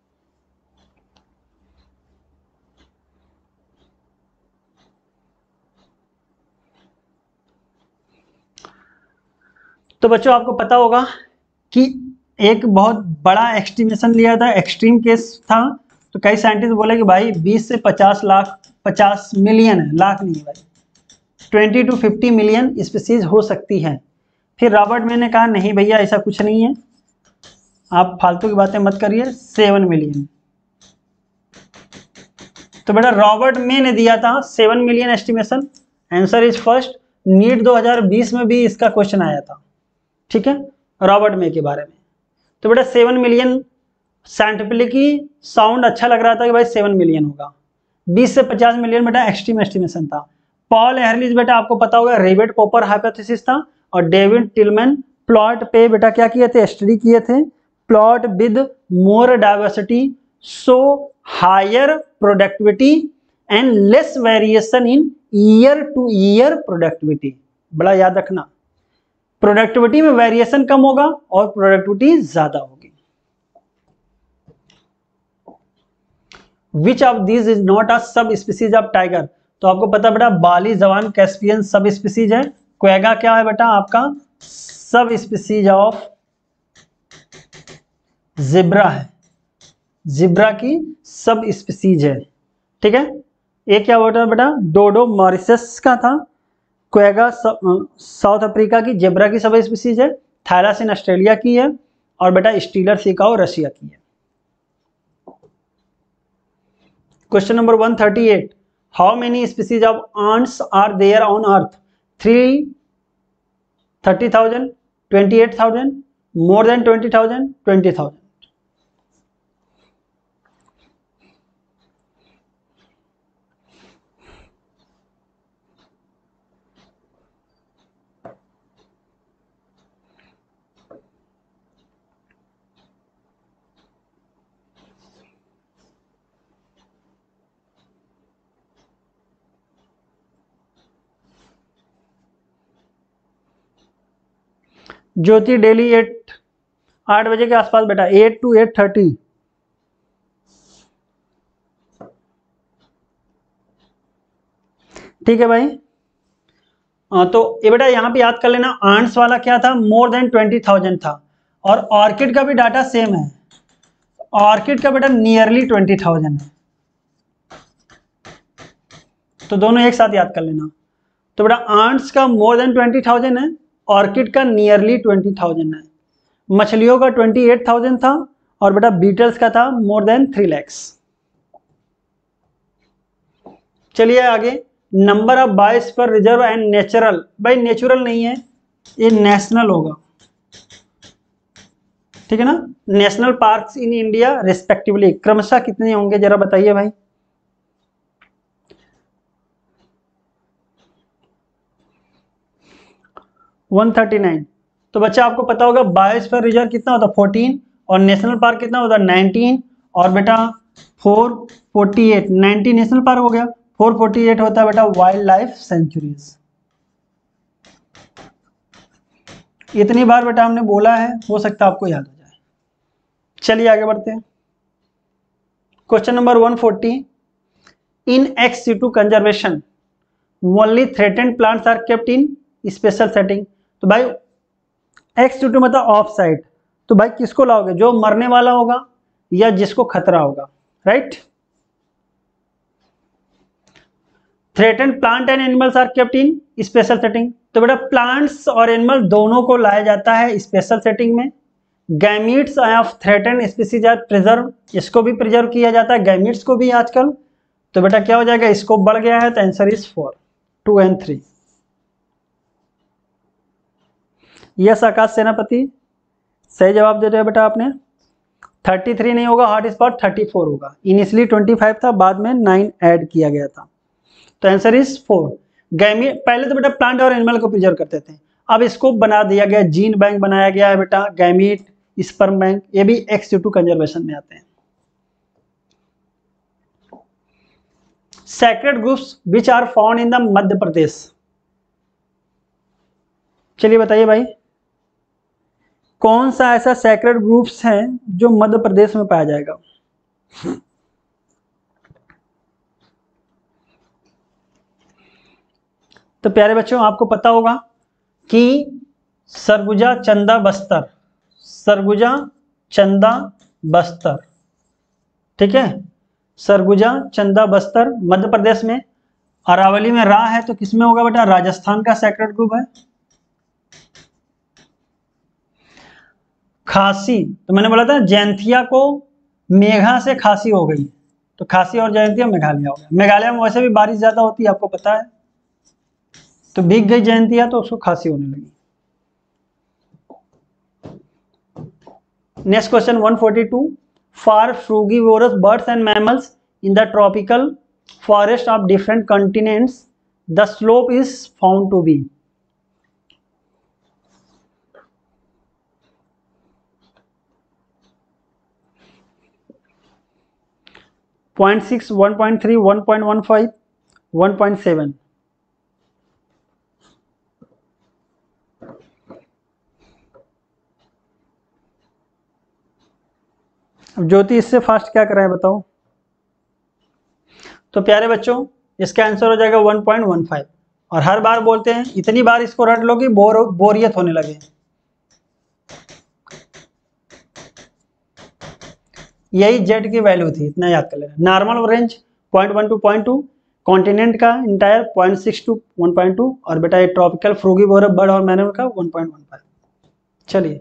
तो बच्चों आपको पता होगा कि एक बहुत बड़ा एस्टिमेशन लिया था, एक्सट्रीम केस था। तो कई साइंटिस्ट बोले कि भाई बीस से पचास लाख, पचास मिलियन है, लाख नहीं भाई, twenty two fifty million species हो सकती है। फिर रॉबर्ट मे ने कहा नहीं भैया ऐसा कुछ नहीं है, आप फालतू की बातें मत करिए, सेवन मिलियन। तो बेटा रॉबर्ट मे ने दिया था seven million estimation, answer is first. NEET दो हज़ार बीस में भी इसका क्वेश्चन आया था, ठीक है, रॉबर्ट मे के बारे में। तो बेटा सेवन मिलियन साइंटिफिकली साउंड अच्छा लग रहा था कि भाई सेवन मिलियन होगा। बीस से पचास मिलियन बेटा एक्सट्रीम एस्टिमेशन था। पॉल एहरलिच बेटा आपको पता होगा रेवेट पॉपर हाइपोथेसिस था। और डेविड टिलमैन प्लॉट पे बेटा क्या किए थे, स्टडी किए थे, plot with more diversity so higher productivity and less variation in year to year productivity. बड़ा याद रखना, प्रोडक्टिविटी में वेरिएशन कम होगा और प्रोडक्टिविटी ज्यादा होगी। Which of this is not a sub species of tiger. तो आपको पता बेटा बाली जवान कैस्पियन सब स्पीसीज है। क्वेगा क्या है बेटा आपका, सब स्पीसीज ऑफ जिब्रा है, जिब्रा की सब स्पीसीज है, ठीक है। एक क्या होता है बेटा, डोडो मॉरिशस का था, क्वेगा साउथ अफ्रीका की, जिब्रा की सब स्पीसीज है, थैलासिन ऑस्ट्रेलिया की है, और बेटा स्टीलर सिकाओ रशिया की है। Question number one thirty eight, how many species of ants are there on earth. Three, thirty thousand, twenty eight thousand, more than twenty thousand, twenty thousand. Jyoti daily at आठ बजे के आसपास बेटा, एट टू एट थर्टी। ठीक है भाई। आ, तो ये बेटा यहाँ पे याद कर लेना, आंट्स वाला क्या था, मोर देन ट्वेंटी थाउजेंड था, और ऑर्किड का भी डाटा सेम है, ऑर्किड का बेटा नियरली ट्वेंटी थाउजेंड है, तो दोनों एक साथ याद कर लेना। तो बेटा आंट्स का मोर देन ट्वेंटी थाउजेंड है, ऑर्किड का नियरली ट्वेंटी थाउजेंड है, मछलियों का ट्वेंटी एट थाउजेंड था, और बेटा बीटल्स का था मोर देन थ्री लैक्स। चलिए आगे, number of biosphere reserve and natural, भाई नेचुरल नहीं है ये, नेशनल होगा, ठीक है ना। National parks in India respectively क्रमशः कितने होंगे जरा बताइए भाई। One thirty nine. तो बच्चा आपको पता होगा बायोस्फीयर रिजर्व कितना होता है फोर्टीन, और नेशनल पार्क कितना होता है नाइनटीन, और बेटा four forty eight, nineteen national park हो गया, फोर फोर्टी एट होता है बेटा वाइल्ड लाइफ सेंचुरीज। इतनी बार बेटा हमने बोला है, हो सकता है आपको याद हो जाए। चलिए आगे बढ़ते हैं। Question number one forty, in ex situ conservation only threatened plants are kept in special setting. तो भाई एक्स सिटू मतलब ऑफ साइड, तो भाई किसको लाओगे, जो मरने वाला होगा या जिसको खतरा होगा, right. Threatened plant and animals are kept in special setting, तो बेटा प्लांट्स और एनिमल दोनों को लाया जाता है स्पेशल सेटिंग में। Gametes of threatened species are preserve, इसको भी प्रिजर्व किया जाता है, गैमीट्स को भी आजकल। तो बेटा क्या हो जाएगा, स्कोप बढ़ गया है, तो answer is four, two and three. Yes Akash Senapati, सही जवाब दे रहे हो बेटा आपने। थर्टी थ्री नहीं होगा, हॉट स्पॉट थर्टी फोर होगा, इनिशियली ट्वेंटी फाइव था, बाद में नाइन ऐड किया गया था, तो आंसर इज फोर। गैमी पहले तो बेटा प्लांट और एनिमल को प्रिजर्व करते थे, अब स्कोप बना दिया गया, जीन बैंक बनाया गया है बेटा, गैमीट, स्पर्म बैंक, ये भी एक्स सिटू कंजर्वेशन में आते हैं। Sacred groups which are found in the Madhya Pradesh, चलिए बताइए भाई, कौन सा ऐसा सैक्रेड ग्रुप्स है जो मध्य प्रदेश में पाया जाएगा। तो प्यारे बच्चों आपको पता होगा कि सरगुजा, चंदा, बस्तर, सरगुजा, चंदा, बस्तर, ठीक है, सरगुजा, चंदा, बस्तर मध्य प्रदेश में। अरावली में रा है, तो किसमें होगा बेटा, राजस्थान का सैक्रेड ग्रुप है। खासी, तो मैंने बोला था जयंतिया को मेघा से खासी हो गई, तो खासी और जयंतिया मेघालय हो गया। मेघालय में वैसे भी बारिश ज्यादा होती है, आपको पता है, तो भीग गई जयंतिया तो उसको खांसी होने लगी। Next question one forty two, for frugivorous birds and mammals in the tropical forest of different continents the slope is found to be. Point six, one point three, one point one five, one point seven. Jyoti इससे fast क्या कराए बताओ। तो प्यारे बच्चों इसका answer हो जाएगा वन पॉइंट वन फाइव, और हर बार बोलते हैं, इतनी बार इसको रट लो कि बोर बोरियत होने लगे। यही जेड की वैल्यू थी, इतना याद कर लेना। Normal range point one to point two, continent का entire point six to one point two, और बेटा ये ट्रॉपिकल फ्रूगीवोरस बर्ड और मैमल का वन पॉइंट वन फाइव। चलिए,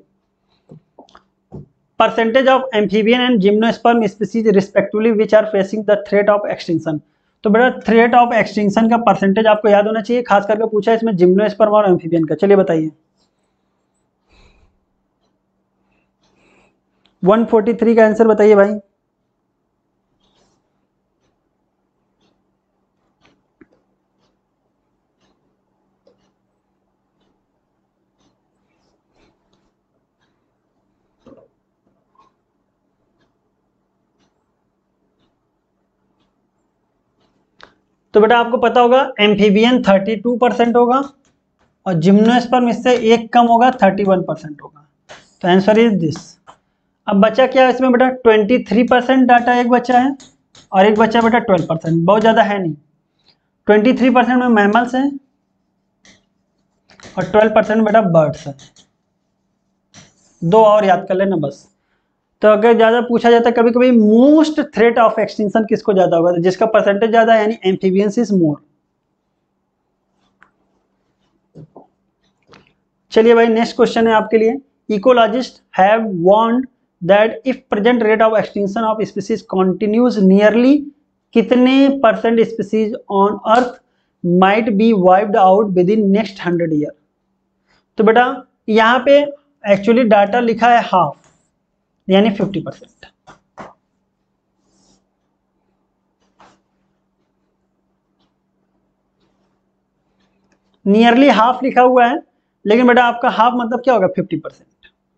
percentage of amphibian and gymnosperm species respectively which are facing the threat of extinction. तो बेटा threat of extinction का percentage आपको याद होना चाहिए, खास करके पूछा है इसमें जिम्नोस्पर्म और एम्फीबियन का। चलिए बताइए। वन फोर्टी थ्री का आंसर बताइए भाई। तो बेटा आपको पता होगा एम्फीबियन थर्टी टू परसेंट होगा, और जिम्नोस्पर्म इससे एक कम होगा, थर्टी वन परसेंट होगा। तो आंसर इज दिस। अब बचा क्या है इसमें बेटा, ट्वेंटी थ्री परसेंट डाटा एक बचा है, और एक बचा बेटा ट्वेल्व परसेंट, बहुत ज़्यादा है नहीं। ट्वेंटी थ्री परसेंट में मैमल्स हैं और ट्वेल्व परसेंट बेटा बर्ड्स हैं। दो और याद कर लेना बस। तो अगर ज़्यादा पूछा जाता है कभी कभी मोस्ट थ्रेट ऑफ एक्सटिंक्शन किसको ज़्यादा होगा, तो जिसका परसेंटेज ज़्यादा है यानी एम्फीबियंस इज मोर। चलिए भाई नेक्स्ट क्वेश्चन है आपके लिए। Ecologist have warned that if present rate of extinction of species continues nearly कितने percent species on earth might be wiped out within next hundred year. तो बेटा यहाँ पे एक्चुअली डाटा लिखा है हाफ यानी फिफ्टी परसेंट। नियरली हाफ लिखा हुआ है लेकिन बेटा आपका हाफ मतलब क्या होगा, fifty percent.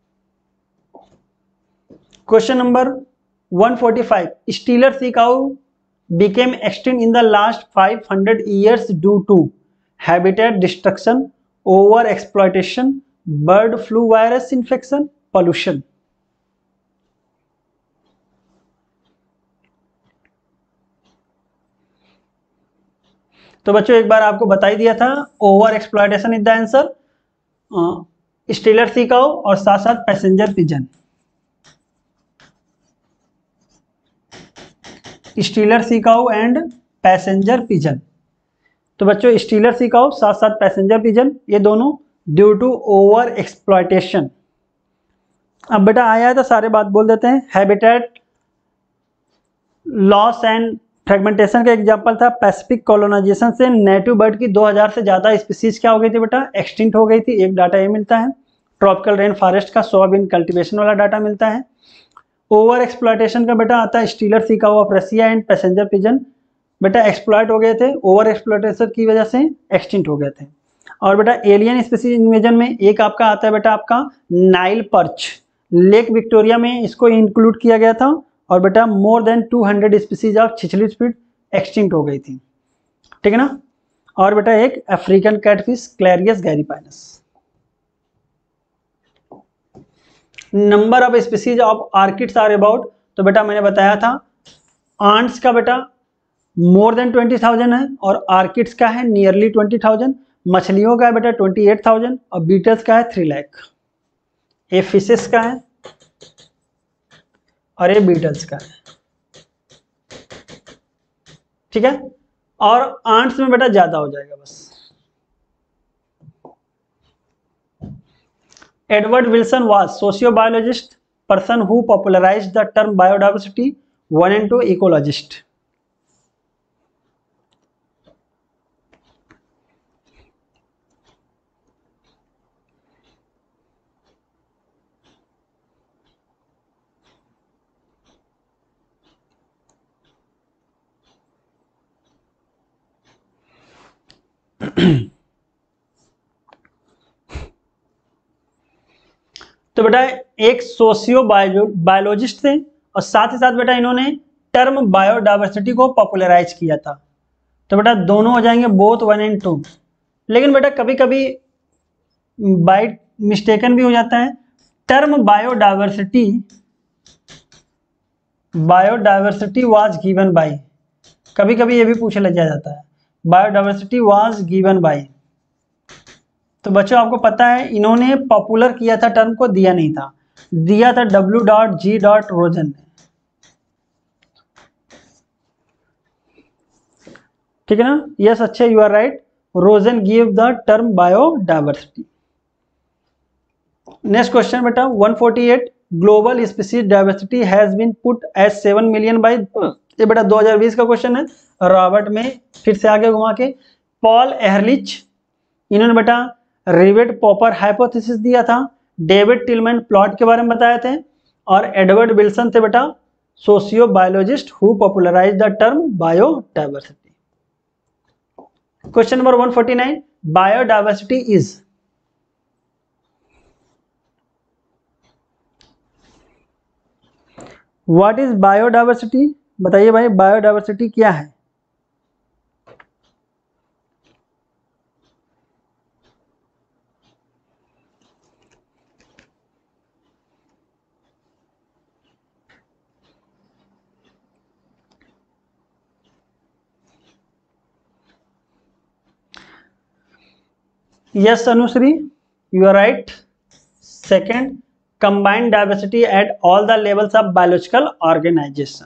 Question number one forty five, Steller sea cow became extinct in the last five hundred years due to habitat destruction, over exploitation, bird flu virus infection, pollution। तो बच्चों एक बार आपको बता ही दिया था, over exploitation is the answer, Steller sea cow और साथ साथ passenger pigeon. Steller sea cow and passenger pigeon. तो बच्चों स्टीलर सी काऊ साथ साथ पैसेंजर पिजन ये दोनों ड्यू टू ओवर एक्सप्लॉयटेशन। अब बेटा आया है तो सारे बात बोल देते हैं। हैबिटेट लॉस एंड फ्रेगमेंटेशन का एग्जांपल था पैसिफिक कॉलोनाइजेशन से नेटिव बर्ड की दो हज़ार से ज़्यादा स्पीसीज क्या हो गई थी बेटा, एक्सटिंक्ट हो गई थी। एक डाटा ये मिलता है। ट्रॉपिकल रेन फॉरेस्ट का सोयाबीन कल्टीवेशन वाला डाटा मिलता है। ओवर एक्सप्लॉयटेशन का बेटा आता है Steller sea cow of Russia and passenger pigeon, बेटा एक्सप्लॉयट हो गए थे, ओवर एक्सप्लॉयटेशन की वजह से एक्सटिंक्ट हो गए थे। और बेटा एलियन स्पीसीज इन्वेजन में एक आपका आता है बेटा आपका नाइल पर्च, लेक विक्टोरिया में इसको इंक्लूड किया गया था। और बेटा more than two hundred species of छिछली स्पीड एक्सटिंक्ट हो गई थी, ठीक है ना। और बेटा एक African catfish Clarias gariepinus. Number of species of orchids are about, तो बेटा मैंने बताया था आंट्स का बेटा मोर देन ट्वेंटी थाउजेंड है और आर्किड्स का है नियरली ट्वेंटी थाउजेंड। मछलियों का है बेटा ट्वेंटी एट थाउजेंड और बीटल्स का है थ्री लैख। ये फिशेस का है और ये बीटल्स का है, ठीक है। और आंट्स में बेटा ज्यादा हो जाएगा बस। Edward Wilson was sociobiologist person who popularized the term biodiversity. One and two ecologist. तो बेटा एक सोशियो बायोलॉजिस्ट थे और साथ ही साथ बेटा इन्होंने टर्म बायोडाइवर्सिटी को पॉपुलराइज किया था। तो बेटा दोनों हो जाएंगे बोथ वन एंड टू। लेकिन बेटा कभी कभी बाय मिस्टेकन भी हो जाता है। Term biodiversity biodiversity was given by, कभी कभी ये भी पूछ लिया जाता है बायोडाइवर्सिटी वाज गिवन बाय। तो बच्चों आपको पता है इन्होंने पॉपुलर किया था टर्म को, दिया नहीं था, दिया था W dot G dot Rosen ने, ठीक है ना। यस अच्छे you are right, Rosen give the term biodiversity. Next question बेटा one forty eight, global species diversity has been put as seven million by, ये बेटा दो हज़ार बीस का क्वेश्चन है। रॉबर्ट में फिर से आगे घुमा के पॉल एहरलिच, इन्होंने बेटा रिवेट पॉपर हाइपोथेसिस दिया था। डेविड टिलमैन प्लॉट के बारे में बताए थे और एडवर्ड विल्सन थे बेटा socio biologist who popularize the term biodiversity. Question number one forty nine, biodiversity is, what is biodiversity, बताइए भाई बायोडाइवर्सिटी क्या है। Yes Anushri, you are right. Second, combined diversity at all the levels of biological organization.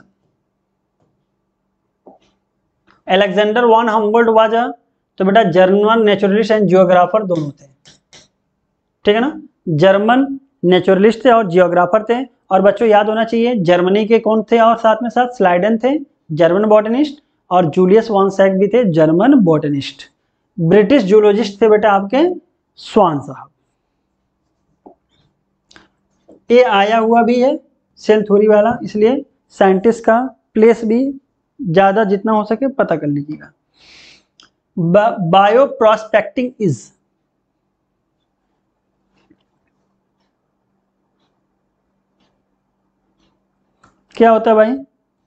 Alexander von Humboldt was a, तो बेटा German naturalist and geographer दोनों थे, ठीक है ना. जर्मन नेचुरलिस्ट थे और जियोग्राफर थे. और बच्चों याद होना चाहिए जर्मनी के कौन थे, और साथ में साथ स्लाइडन थे जर्मन बॉटनिस्ट, और जूलियस वॉन सैक भी थे जर्मन बॉटनिस्ट. ब्रिटिश जूलॉजिस्ट थे बेटा आपके स्वान साहब. ये आया हुआ भी है सेल थ्योरी वाला, इसलिए साइंटिस्ट का प्लेस भी ज्यादा जितना हो सके पता कर लीजिएगा. बायो प्रोस्पेक्टिंग इज, क्या होता है भाई?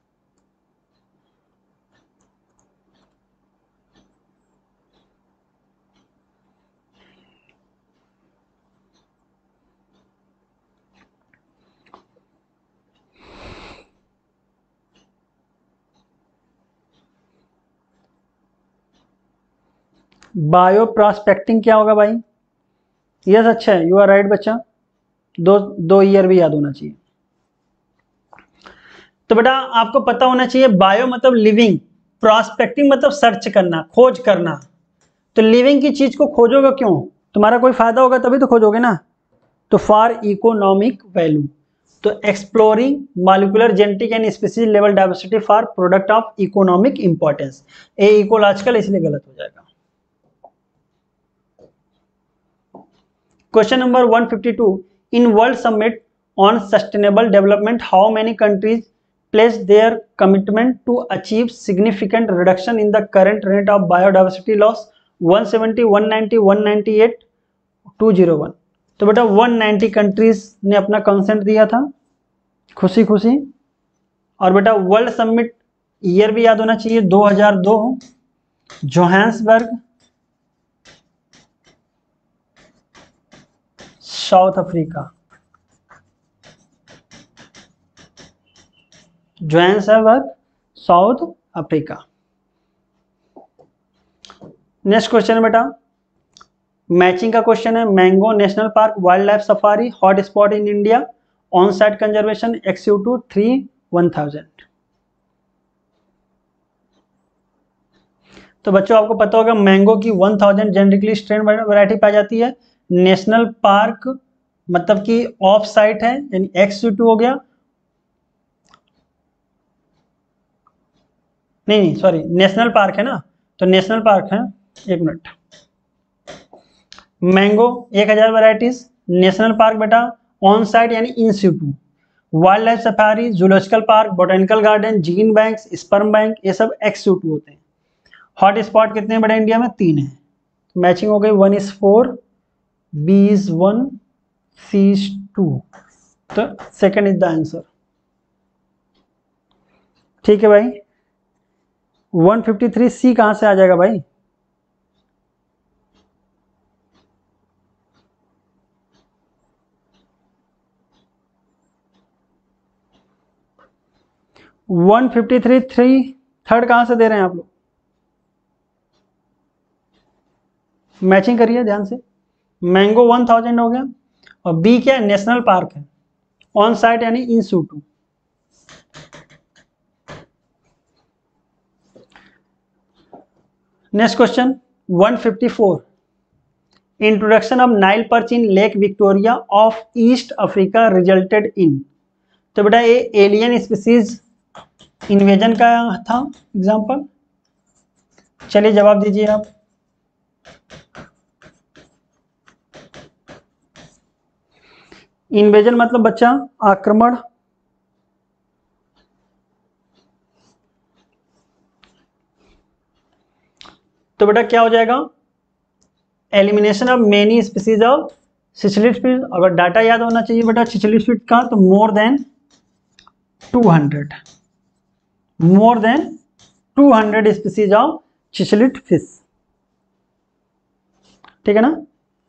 बायो प्रोस्पेक्टिंग क्या होगा भाई? यस, अच्छा है, यू आर राइट बच्चा. दो दो ईयर भी याद होना चाहिए. तो बेटा आपको पता होना चाहिए बायो मतलब लिविंग, प्रोस्पेक्टिंग मतलब सर्च करना, खोज करना. तो लिविंग की चीज को खोजोगे क्यों? तुम्हारा कोई फायदा होगा तभी तो खोजोगे ना. तो फॉर इकोनॉमिक वैल्यू. तो exploring molecular genetic and species level diversity for product of economic importance. A ecological इसलिए गलत हो जाएगा. Question number one fifty-two. In World Summit on Sustainable Development, how many countries pledged their commitment to achieve significant reduction in the current rate of biodiversity loss? one seventy, one ninety, one ninety-eight, two oh one. तो बेटा one ninety countries ने अपना consent दिया था खुशी खुशी. और बेटा वर्ल्ड समिट ईयर भी याद होना चाहिए दो हज़ार दो, Johannesburg, South Africa. Johannesburg, South Africa. Next question बेटा मैचिंग का क्वेश्चन है. Mango national park wild life safari hot spot in India, on site conservation ex you two three one thousand. तो बच्चों आपको पता होगा मैंगो की one thousand genetically strain variety पाई जाती है. नेशनल पार्क मतलब कि ऑफ साइट है, यानी एक्स यू टू हो गया. नहीं नहीं सॉरी, नेशनल पार्क है ना, तो नेशनल पार्क है. एक मिनट. मैंगो एक हजार वेराइटीज, नेशनल पार्क बेटा ऑन साइट यानी in situ, wild life safari, zoological park, botanical garden, gene bank, sperm bank, ये सब एक्स यू टू होते हैं. हॉट स्पॉट कितने हैं बड़े इंडिया में? तीन है. मैचिंग हो गई. One is four, B is one, C is two. तो सेकेंड इज द आंसर. ठीक है भाई. वन फिफ्टी थ्री सी कहां से आ जाएगा भाई? One fifty three three third कहां से दे रहे हैं आप लोग? मैचिंग करिए ध्यान से. मैंगो वन थाउजेंड हो गया, और बी क्या है? नेशनल पार्क है, ऑन साइट यानी in situ. Next question one fifty four. Introduction of Nile perch in Lake Victoria of East Africa resulted in. तो बेटा ये एलियन स्पीसीज इन्वेजन का था एग्जांपल. चलिए जवाब दीजिए आप. इन्वेजन मतलब बच्चा आक्रमण. तो बेटा क्या हो जाएगा? Elimination of many species of cichlid fish. अगर डाटा याद होना चाहिए बेटा सिचलिड फिश का, तो more than two hundred, more than two hundred species of cichlid fish. ठीक है ना.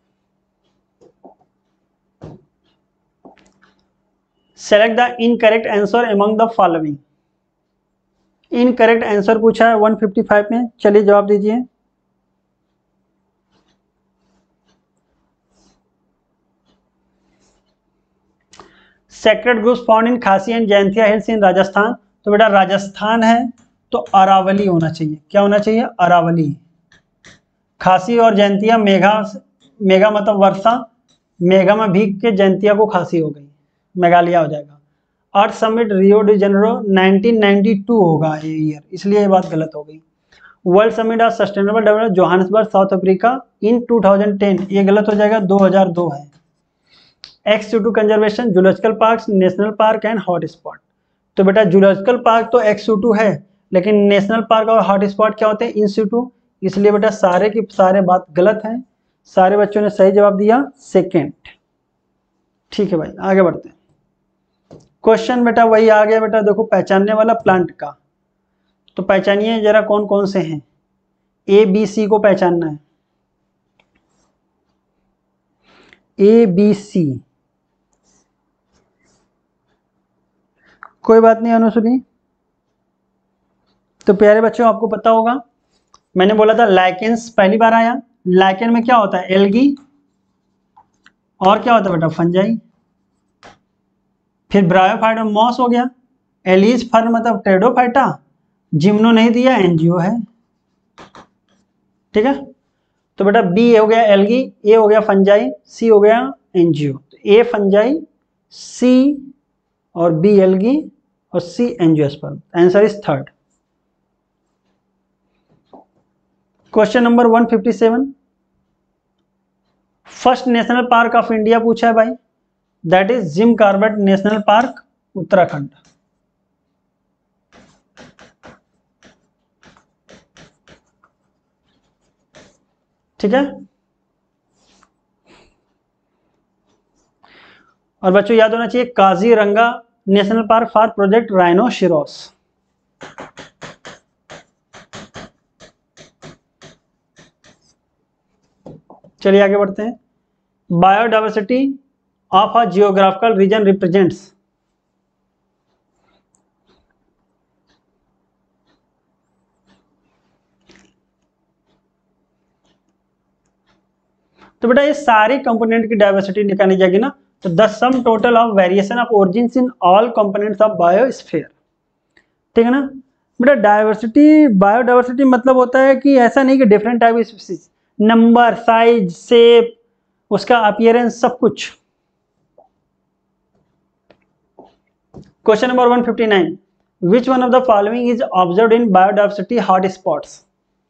Select the incorrect answer among the following. Incorrect answer पूछा है वन फिफ्टी फाइव में. चलिए जवाब दीजिए. Sacred groups found in Khasi and Jaintia hills in Rajasthan, तो बेटा राजस्थान है तो अरावली होना चाहिए। क्या होना चाहिए? अरावली। खासी और जयंतिया मेघा, मेघा मतलब वर्षा, मेघा में भीग के जयंतिया को खांसी हो गई, मेघालय हो जाएगा। Earth summit Rio de Janeiro nineteen ninety two होगा ये ईयर, इसलिए ये बात गलत हो गई। World summit of sustainable development Johannesburg South Africa in two thousand ten, ये गलत हो जाएगा, दो हज़ार दो है। Ex situ conservation zoological park, national park and hot spot, तो बेटा जूलॉजिकल पार्क तो एक्स टू है, लेकिन नेशनल पार्क और हॉट स्पॉट क्या होते हैं? इन सिटू, इसलिए बेटा सारे की सारे बात गलत हैं। सारे बच्चों ने सही जवाब दिया सेकेंड। ठीक है भाई, आगे बढ़ते हैं। क्वेश्चन बेटा वही आ गया बेटा, देखो पहचानने वाला प्लांट का, तो पहचानिए जरा कौन कौन से हैं। ए बी सी को पहचानना है, ए बी सी। कोई बात नहीं अनुश्री। तो प्यारे बच्चों आपको पता होगा, मैंने बोला था लाइकेंस पहली बार आया। लाइकेन में क्या होता है? एल्गी, और क्या होता है बेटा? फंजाई। फिर ब्रायोफाइटा मॉस हो गया, एलिस फर मतलब टेडोफाइटा, जिम्नो नहीं दिया, एनजीओ है। ठीक है, तो बेटा बी हो गया एल्गी, ए हो गया फंजाई, सी हो गया एनजीओ। तो ए फंजाई, सी और बी एल्गी और C angiosperm. Answer is third. Question number one fifty seven, first national park of India पूछा है भाई, that is Jim Corbett national park, Uttarakhand. ठीक है, और बच्चों याद होना चाहिए Kaziranga national park for project rhinoceros. चलिए आगे बढ़ते हैं। Biodiversity of a geographical region represents, तो बेटा ये सारी कंपोनेंट की डाइवर्सिटी निकाली जाएगी ना, तो the sum total of variation of origins in all components of biosphere. ठीक है ना बेटा, डाइवर्सिटी बायोडाइवर्सिटी मतलब होता है कि ऐसा नहीं कि different type of species, number, size, shape, उसका अपीयरेंस, सब कुछ। Question number one fifty nine, which one of the following is observed in biodiversity hotspots.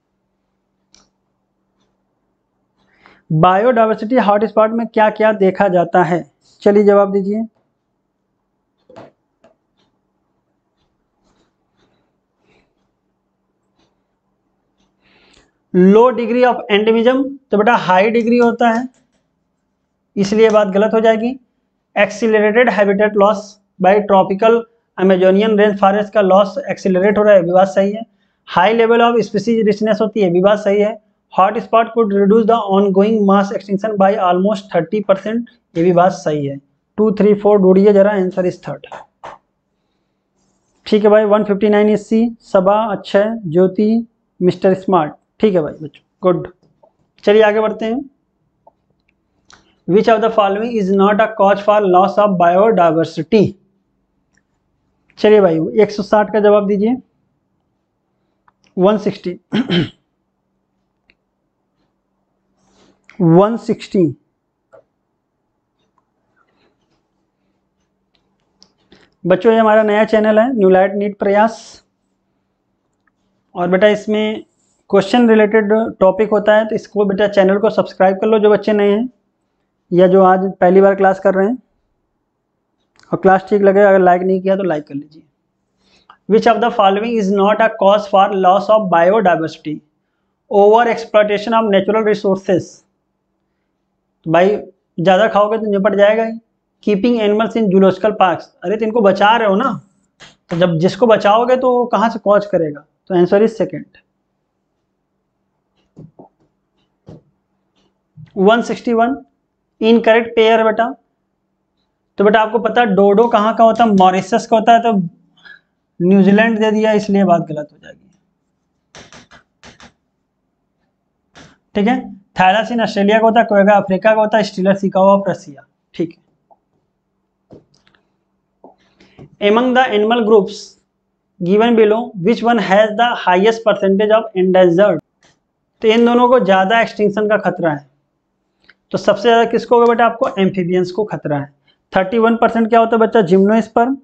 Biodiversity hotspot में क्या क्या देखा जाता है? चलिए जवाब दीजिए। लो डिग्री ऑफ एंडेमिज्म, तो बेटा हाई डिग्री होता है, इसलिए बात गलत हो जाएगी। Accelerated habitat loss by tropical Amazonian rain forest का लॉस एक्सीलरेट हो रहा है, भी बात सही है। High level of species richness होती है, भी बात सही है। Hot spot could reduce the ongoing mass extinction by almost thirty percent, ये भी बात सही है। टू थ्री फोर ढूंढिए जरा, आंसर इज थर्ड। ठीक है भाई, one fifty nine is C, Saba, Akshay, Jyoti, mister smart. ठीक है भाई बच्चों, गुड। चलिए आगे बढ़ते हैं। Which of the following is not a cause for loss of biodiversity. चलिए भाई एक सौ साठ का जवाब दीजिए। वन सिक्सटी वन सिक्सटी बच्चों ये हमारा नया चैनल है न्यू लाइट नीट प्रयास, और बेटा इसमें क्वेश्चन रिलेटेड टॉपिक होता है, तो इसको बेटा चैनल को सब्सक्राइब कर लो जो बच्चे नए हैं या जो आज पहली बार क्लास कर रहे हैं, और क्लास ठीक लगे, अगर लाइक नहीं किया तो लाइक कर लीजिए। Which of the following is not a cause for loss of biodiversity. Over exploitation of natural resources, भाई ज़्यादा खाओगे तो निपट जाएगा ही। Keeping animals in zoological parks, अरे तो इनको बचा रहे हो ना, तो जब जिसको बचाओगे तो कहाँ से कॉज करेगा, तो answer is second. One sixty one incorrect pair बेटा, तो बेटा आपको पता है डोडो कहाँ का होता है? मॉरिशस का होता है, तो न्यूजीलैंड दे दिया, इसलिए बात गलत हो जाएगी। ठीक है, थैलासिन ऑस्ट्रेलिया का होता है, क्वेगा अफ्रीका का होता है, स्टीलर सिकावा ऑफ रसिया। ठीक है, among the animal groups given below which one has the highest percentage of endangered. तो इन दोनों को ज्यादा एक्सटिंक्शन का खतरा है। तो सबसे ज्यादा किसको होगा बेटा? आपको एम्फीबियंस को खतरा है। थर्टी वन परसेंट क्या होता है बच्चा? Gymnosperm.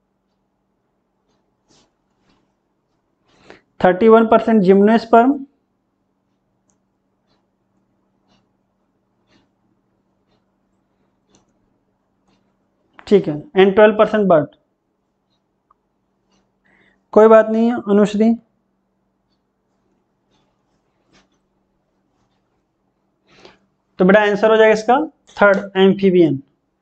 Thirty one percent gymnosperm, ठीक है, एंड ट्वेल्व परसेंट बर्ड। कोई बात नहीं है अनुश्री। तो बेटा आंसर हो जाएगा इसका थर्ड, एम्फीबियन।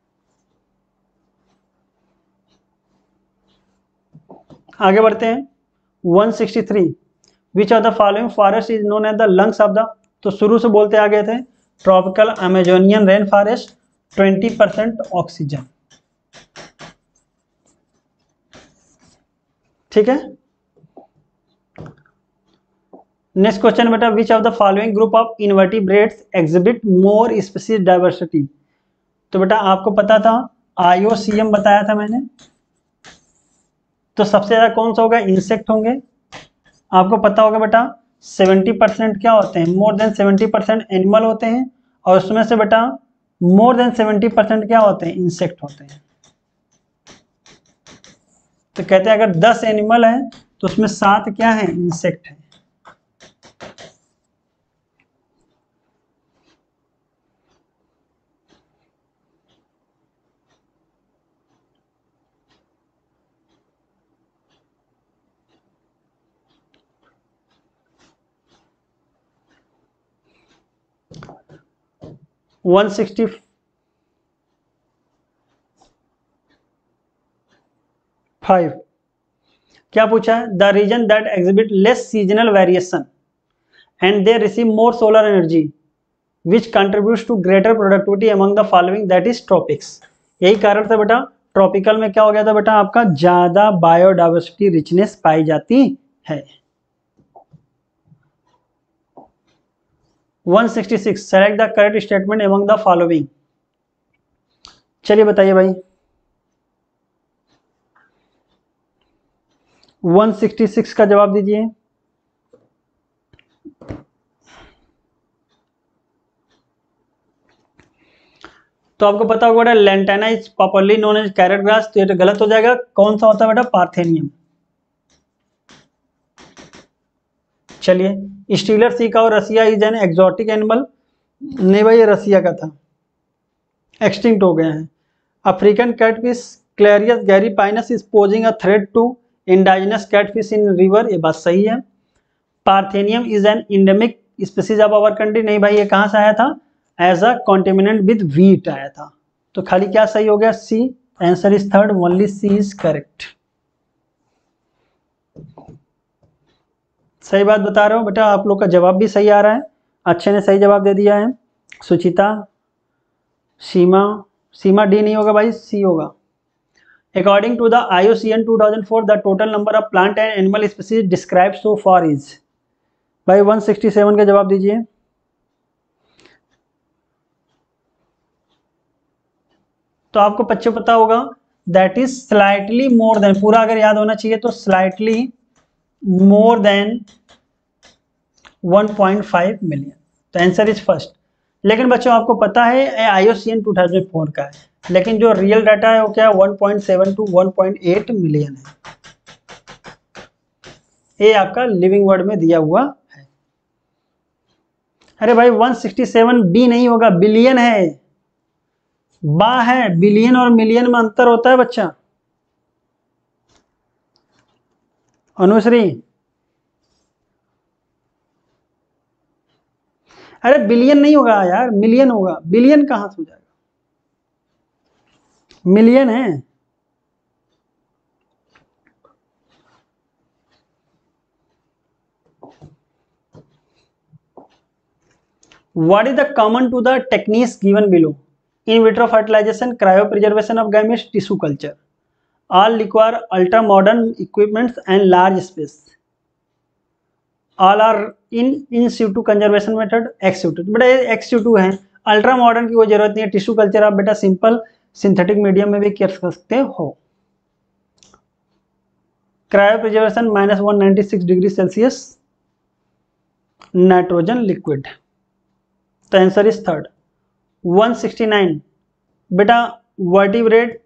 आगे बढ़ते हैं। One sixty three which of the following forest is known as the lungs of the. तो शुरू से बोलते आ गए थे, tropical Amazonian rain forest, twenty percent oxygen, ठीक है। नेक्स्ट क्वेश्चन बेटा, which of the following group of invertebrates exhibit more species diversity. तो बेटा आपको पता था, आईओसीएम बताया था मैंने। तो सबसे ज्यादा कौन सा होगा? इंसेक्ट होंगे। आपको पता होगा बेटा सेवेंटी परसेंट क्या होते हैं? More than seventy percent animal होते हैं, और उसमें से बेटा मोर देन सेवेंटी परसेंट क्या होते हैं? इंसेक्ट होते हैं। तो कहते हैं अगर दस एनिमल है तो उसमें सात क्या है? इंसेक्ट है। वन सिक्सटी फाइव क्या पूछा है? The region that exhibit less seasonal variation and they receive more solar energy which contributes to greater productivity among the following, that is tropics. यही कारण था बेटा ट्रॉपिकल में क्या हो गया था बेटा आपका? ज्यादा बायोडाइवर्सिटी रिचनेस पाई जाती है। One sixty six select the correct statement among the following. चलिए बताइए भाई। वन सिक्सटी सिक्स का जवाब दीजिए। तो आपको पता होगा बेटा lantana is popularly known as carrot grass. तो ये तो गलत हो जाएगा। कौन सा होता है बेटा? पार्थेनियम। चलिए, स्टीलर सी का और Russia is an exotic animal. नहीं भाई, ये रसिया का था, एक्सटिंक्ट हो गए हैं। African catfish Clarias gariepinus is posing a threat to indigenous catfish in river. ये बात सही है। Parthenium is an endemic species of our country. नहीं भाई, ये कहाँ से आया था? As a contaminant with wheat आया था। तो खाली क्या सही हो गया? C. Answer is third, only C is correct. सही बात बता रहे हो बेटा, आप लोग का जवाब भी सही आ रहा है। अच्छे ने सही जवाब दे दिया है। सुचिता, सीमा, सीमा डी नहीं होगा भाई, सी होगा। According to the I U C N two thousand four, the total number of plant and animal species described so far is। भाई वन सिक्सटी सेवन का जवाब दीजिए। तो आपको बच्चे पता होगा that is slightly more than, पूरा अगर याद होना चाहिए तो slightly more than one point five million. तो आंसर इज फर्स्ट। लेकिन बच्चों आपको पता है I U C N two thousand four का है, लेकिन जो रियल डाटा है वो क्या है? One point seven to one point eight million है। ये आपका लिविंग वर्ड में दिया हुआ है। अरे भाई वन सिक्सटी सेवन बी नहीं होगा, बिलियन है। बा है, बिलियन और मिलियन में अंतर होता है बच्चा। अनुश्री, अरे बिलियन नहीं होगा यार, मिलियन होगा। बिलियन कहां से हो जाएगा? मिलियन है। What is the common to the techniques given below? In vitro fertilization, cryopreservation of gametes, tissue culture. All require ultra modern equipments and large space. All are in in situ conservation method, ex situ। बेटा ये ex situ है, ultra modern की कोई जरूरत नहीं है। Tissue culture आप बेटा सिंपल सिंथेटिक मीडियम में भी कर सकते हो। Cryo preservation minus one ninety six degree Celsius nitrogen liquid. तो answer is third. One sixty nine बेटा वर्टिब्रेट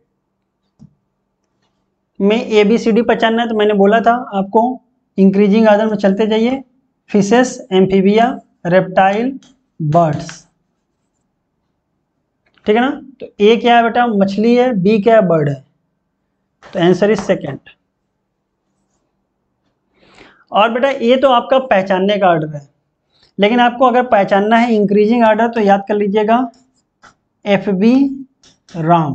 में ए बी सी डी पहचानना है, तो मैंने बोला था आपको इंक्रीजिंग ऑर्डर में चलते जाइए, फिशेस, एम्फीबिया, रेप्टाइल, बर्ड्स, ठीक है ना। तो ए क्या है बेटा, मछली है, बी क्या है, बर्ड है, तो आंसर इज सेकेंड। और बेटा ये तो आपका पहचानने का ऑर्डर है, लेकिन आपको अगर पहचानना है इंक्रीजिंग ऑर्डर तो याद कर लीजिएगा एफ बी राम।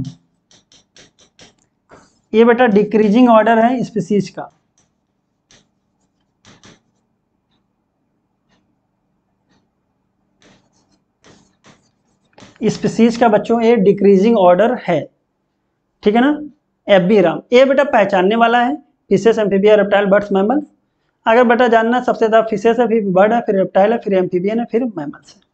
ये बेटा डिक्रीजिंग ऑर्डर है स्पीसीज का। स्पीसीज का बच्चों ये डिक्रीजिंग ऑर्डर है, ठीक है ना। एफ बी राम ये बेटा पहचानने वाला है, fishes, amphibia, reptile, birds, mammals. अगर बेटा जानना सबसे ज्यादा फिशेस है, फिर बर्ड है, फिर रेप्टाइल है, फिर एम्फीबियन है, फिर मैमल्स है।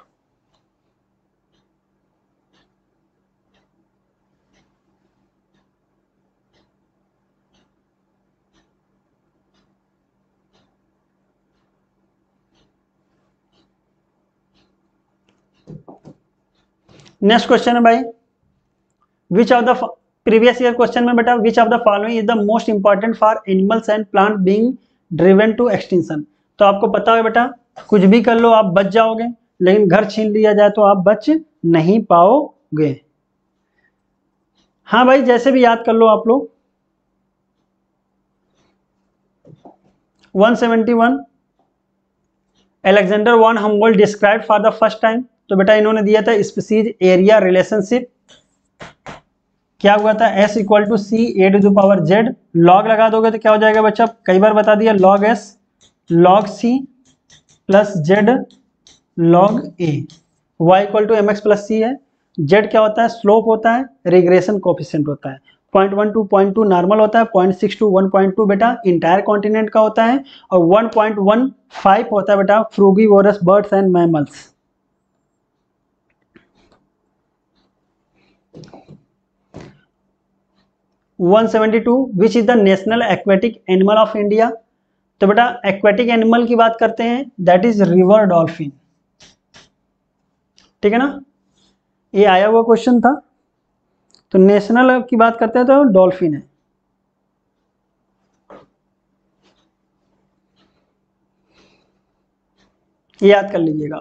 नेक्स्ट क्वेश्चन है भाई, which of the previous year question में बेटा which of the following is the most important for animals and plant being driven to extinction. तो आपको पता है बेटा कुछ भी कर लो आप बच जाओगे, लेकिन घर छीन लिया जाए तो आप बच नहीं पाओगे। हाँ भाई जैसे भी याद कर लो आप लोग। One seventy one Alexander von Humboldt describe for the first time. तो बेटा इन्होंने दिया था स्पीसीज एरिया रिलेशनशिप, क्या हुआ था, S equal to C A to the power Z. Log लगा दोगे तो क्या हो जाएगा बच्चा, कई बार बता दिया, log S log C plus Z log A. Y equal to M X plus C है। जेड क्या होता है, स्लोप होता है, रिग्रेशन कोफिशिएंट होता है। Point one to point two normal होता है, point six to one point two बेटा इंटायर कॉन्टिनेंट का होता है, और वन पॉइंट वन फाइव होता है बेटा frugivorous birds and mammals. One seventy two which is the national aquatic animal of India. तो बेटा एक्वेटिक एनिमल की बात करते हैं, दैट इज रिवर डॉल्फिन, ठीक है ना, ये आया हुआ क्वेश्चन था। तो नेशनल की बात करते हैं तो डॉल्फिन है। ये याद कर लीजिएगा।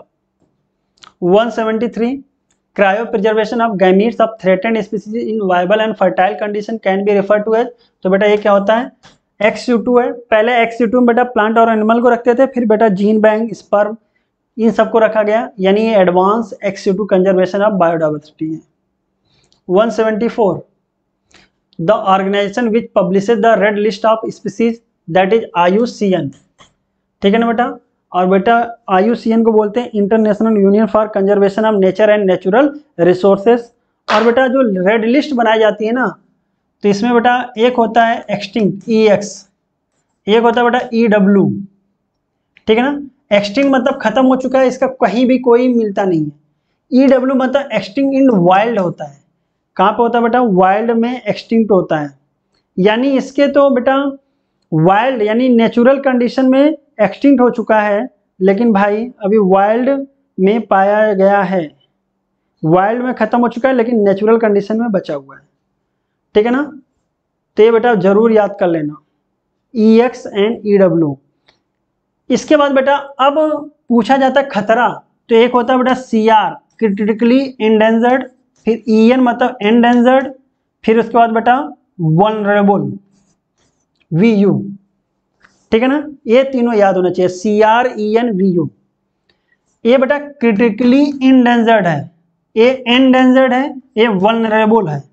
One seventy three cryo preservation of gametes of threatened species in viable and fertile condition can be refer to as. तो बेटा ये क्या होता है, एक्स यू टू है। पहले एक्स यू टू में बेटा प्लांट और एनिमल को रखते थे, फिर बेटा जीन बैंक, स्पर्म, इन सबको रखा गया, यानी ये advance ex you to conservation of biodiversity है। One seventy four the organization which publishes the red list of species that is I U C N, ठीक है ना बेटा। और बेटा आई यू सी एन को बोलते हैं International Union for Conservation of Nature and natural resources. और बेटा जो रेड लिस्ट बनाई जाती है ना, तो इसमें बेटा एक होता है एक्सटिंक्ट ई एक्स, एक होता है बेटा ई डब्ल्यू, ठीक है ना। एक्सटिंक्ट मतलब खत्म हो चुका है, इसका कहीं भी कोई मिलता नहीं है। ई डब्ल्यू मतलब एक्सटिंक्ट इन वाइल्ड होता है। कहाँ पे होता है बेटा, वाइल्ड में एक्सटिंक्ट होता है, यानी इसके तो बेटा वाइल्ड यानी नेचुरल कंडीशन में एक्सटिंक्ट हो चुका है, लेकिन भाई अभी वाइल्ड में पाया गया है, वाइल्ड में खत्म हो चुका है लेकिन नेचुरल कंडीशन में बचा हुआ है, ठीक है ना। तो ये बेटा जरूर याद कर लेना, E X and E W. इसके बाद बेटा अब पूछा जाता है खतरा, तो एक होता है बेटा सी आर क्रिटिकली इंडेंजर्ड, फिर ई एन मतलब एंडेंजर्ड, फिर उसके बाद बेटा वल्नरेबल वी यू, ठीक है ना। ये तीनों याद होना चाहिए, C R E N V U. ये बेटा क्रिटिकली इंडेंजर्ड है, ये एंडेंजर्ड है, ये वल्नरेबल है।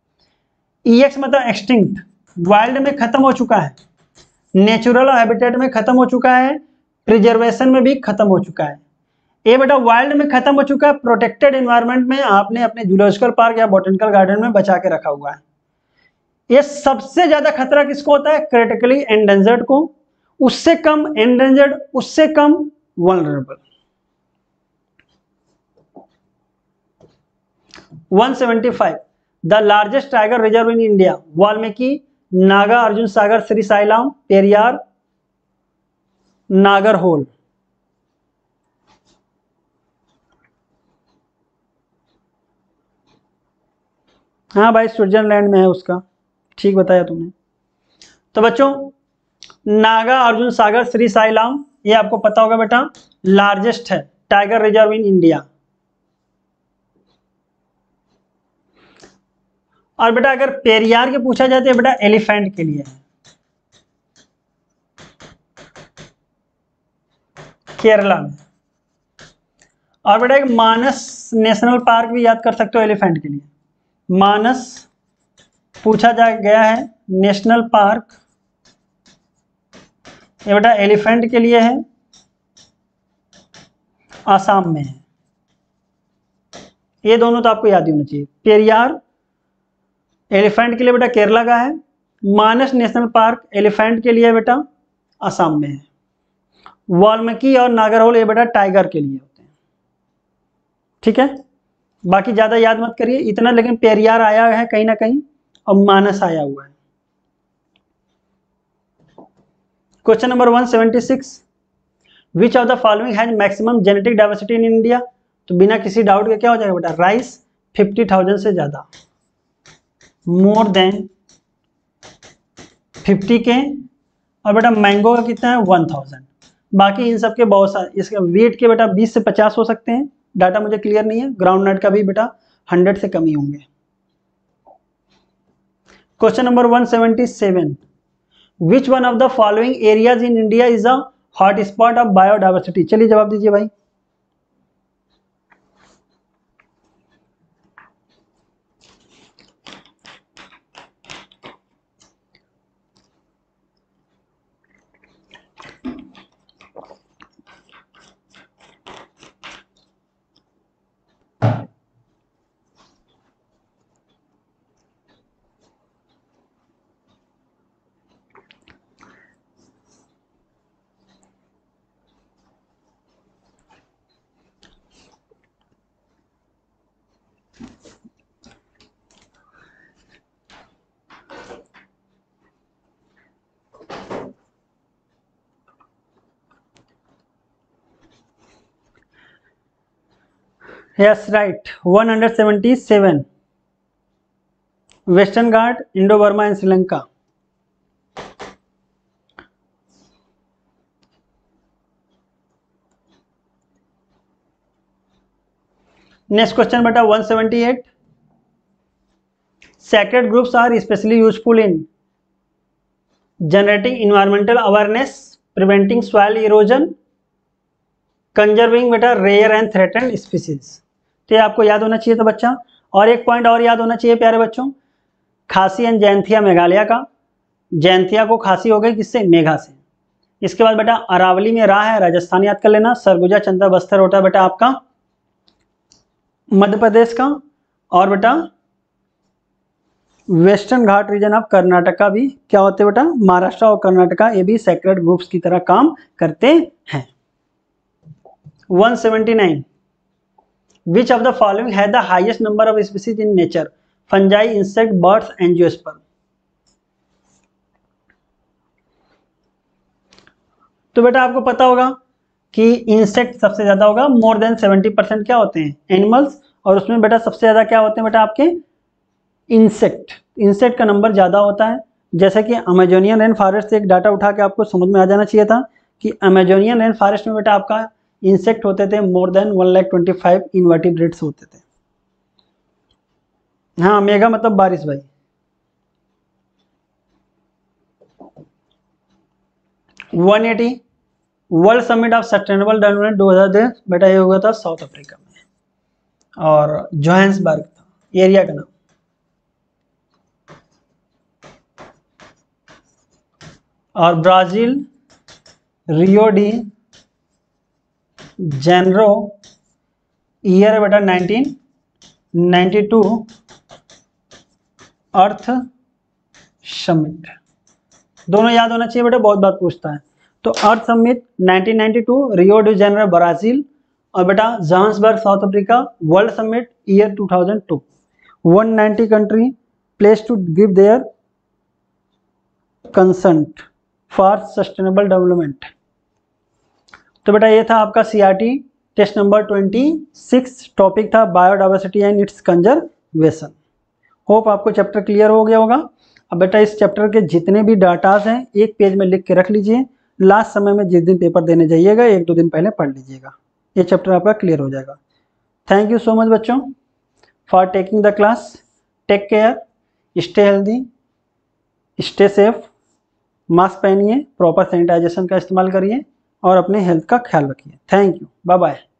ई एक्स मतलब एक्सटिंक्ट, वाइल्ड में खत्म हो चुका है, नेचुरल हैबिटेट में खत्म हो चुका है, प्रिजर्वेशन में भी खत्म हो चुका है। ये बेटा वाइल्ड में खत्म हो चुका है, प्रोटेक्टेड एनवायरनमेंट में आपने अपने जूलॉजिकल पार्क या बॉटनिकल गार्डन में बचा के रखा हुआ है। ये सबसे ज्यादा खतरा किसको होता है, क्रिटिकली एंडेंजर्ड को, उससे कम एंडेंजर्ड, उससे कम vulnerable. One seventy five the largest tiger reserve in India, Valmiki Nagarjuna Sagar Srisailam Periyar Nagarhole. हाँ भाई स्विट्जरलैंड में है उसका, ठीक बताया तुमने। तो बच्चों नागा अर्जुन सागर श्रीसाइलाम ये आपको पता होगा बेटा, लार्जेस्ट है टाइगर रिजर्व इन इंडिया। और बेटा अगर पेरियार के पूछा जाए तो बेटा एलिफेंट के लिए है, केरला में। और बेटा एक मानस नेशनल पार्क भी याद कर सकते हो एलिफेंट के लिए, मानस पूछा जा गया है नेशनल पार्क, ये बेटा एलिफेंट के लिए है, आसाम में है। ये दोनों तो आपको याद ही होना चाहिए, पेरियार एलिफेंट के लिए बेटा केरला का है, मानस नेशनल पार्क एलिफेंट के लिए बेटा आसाम में है। वाल्मीकि और नागरहोल ये बेटा टाइगर के लिए होते हैं, ठीक है। बाकी ज्यादा याद मत करिए इतना, लेकिन पेरियार आया है कहीं ना कहीं और मानस आया हुआ है। Question number one seventy six, which of the following has maximum genetic diversity in India. तो बिना किसी डाउट के क्या हो जाएगा बेटा, राइस फिफ्टी थाउजेंड से ज्यादा, मोर देन फिफ्टी के। और बेटा मैंगो का कितना है, वन थाउजेंड। बाकी इन सब के बहुत सारे, इसके वेट के बेटा बीस से पचास हो सकते हैं, डाटा मुझे क्लियर नहीं है। ग्राउंड नट का भी बेटा हंड्रेड से कम ही होंगे। Question number one seventy seven, which one of the following areas in India is a hot spot of biodiversity. चलिए जवाब दीजिए भाई। Yes right, one hundred seventy seven, western Ghat, Indo Burma and Sri Lanka. Next question बेटा one seventy eight, sacred groups are especially useful in generating environmental awareness, preventing soil erosion, conserving बेटा rare and threatened species। तो ये आपको याद होना चाहिए। तो बच्चा और एक पॉइंट और याद होना चाहिए प्यारे बच्चों, खासी एंड जैंथिया मेघालय का, जैंथिया को खासी हो गई किससे, मेघा से। इसके बाद बेटा अरावली में रा है, राजस्थान याद कर लेना। सरगुजा चंदा बस्तर होता है बेटा आपका मध्य प्रदेश का। और बेटा western Ghat region of Karnataka भी क्या होते हैं बेटा, महाराष्ट्र और कर्नाटका, ये भी सेक्रेड ग्रुप्स की तरह काम करते हैं। One seventy nine, which of the following has the highest number of species in nature, fungi, insect, birds, angiosperm. तो बेटा आपको पता होगा कि इंसेक्ट सबसे ज्यादा होगा, मोर देन सेवेंटी परसेंट क्या होते हैं, एनिमल्स। और उसमें बेटा सबसे ज्यादा क्या होते हैं बेटा आपके, इंसेक्ट। इंसेक्ट का नंबर ज्यादा होता है। जैसे कि अमेजोनियन रेन फॉरेस्ट से एक डाटा उठा के आपको समझ में आ जाना चाहिए था कि अमेजोनियन रेन फॉरेस्ट में बेटा आपका इंसेक्ट होते थे more than one lakh twenty five invertebrates होते थे। हाँ मेगा मतलब बारिश भाई। One eighty, world summit of sustainable development दो हज़ार दस बेटा ये हुआ था साउथ अफ्रीका में, और जोहान्सबर्ग था एरिया का नाम। और Brazil Rio de Janeiro, year है बेटा nineteen ninety two, earth summit. दोनों याद होना चाहिए बेटा, बहुत बात पूछता है। तो earth summit nineteen ninety two, Rio de Janeiro Brazil, और बेटा Johannesburg South Africa. World summit year two thousand two, one ninety country place to give their consent for sustainable development. तो बेटा ये था आपका CRT test number twenty six, topic था biodiversity and its conservation. Hope आपको chapter clear हो गया होगा। अब बेटा इस चैप्टर के जितने भी डाटाज हैं एक पेज में लिख के रख लीजिए, लास्ट समय में जिस दिन पेपर देने जाइएगा एक दो दिन पहले पढ़ लीजिएगा, ये चैप्टर आपका क्लियर हो जाएगा। थैंक यू सो मच बच्चों for taking the class. Take care, stay healthy, stay safe, mask पहनिए, प्रॉपर सैनिटाइजेशन का इस्तेमाल करिए और अपने हेल्थ का ख्याल रखिए। Thank you, bye bye.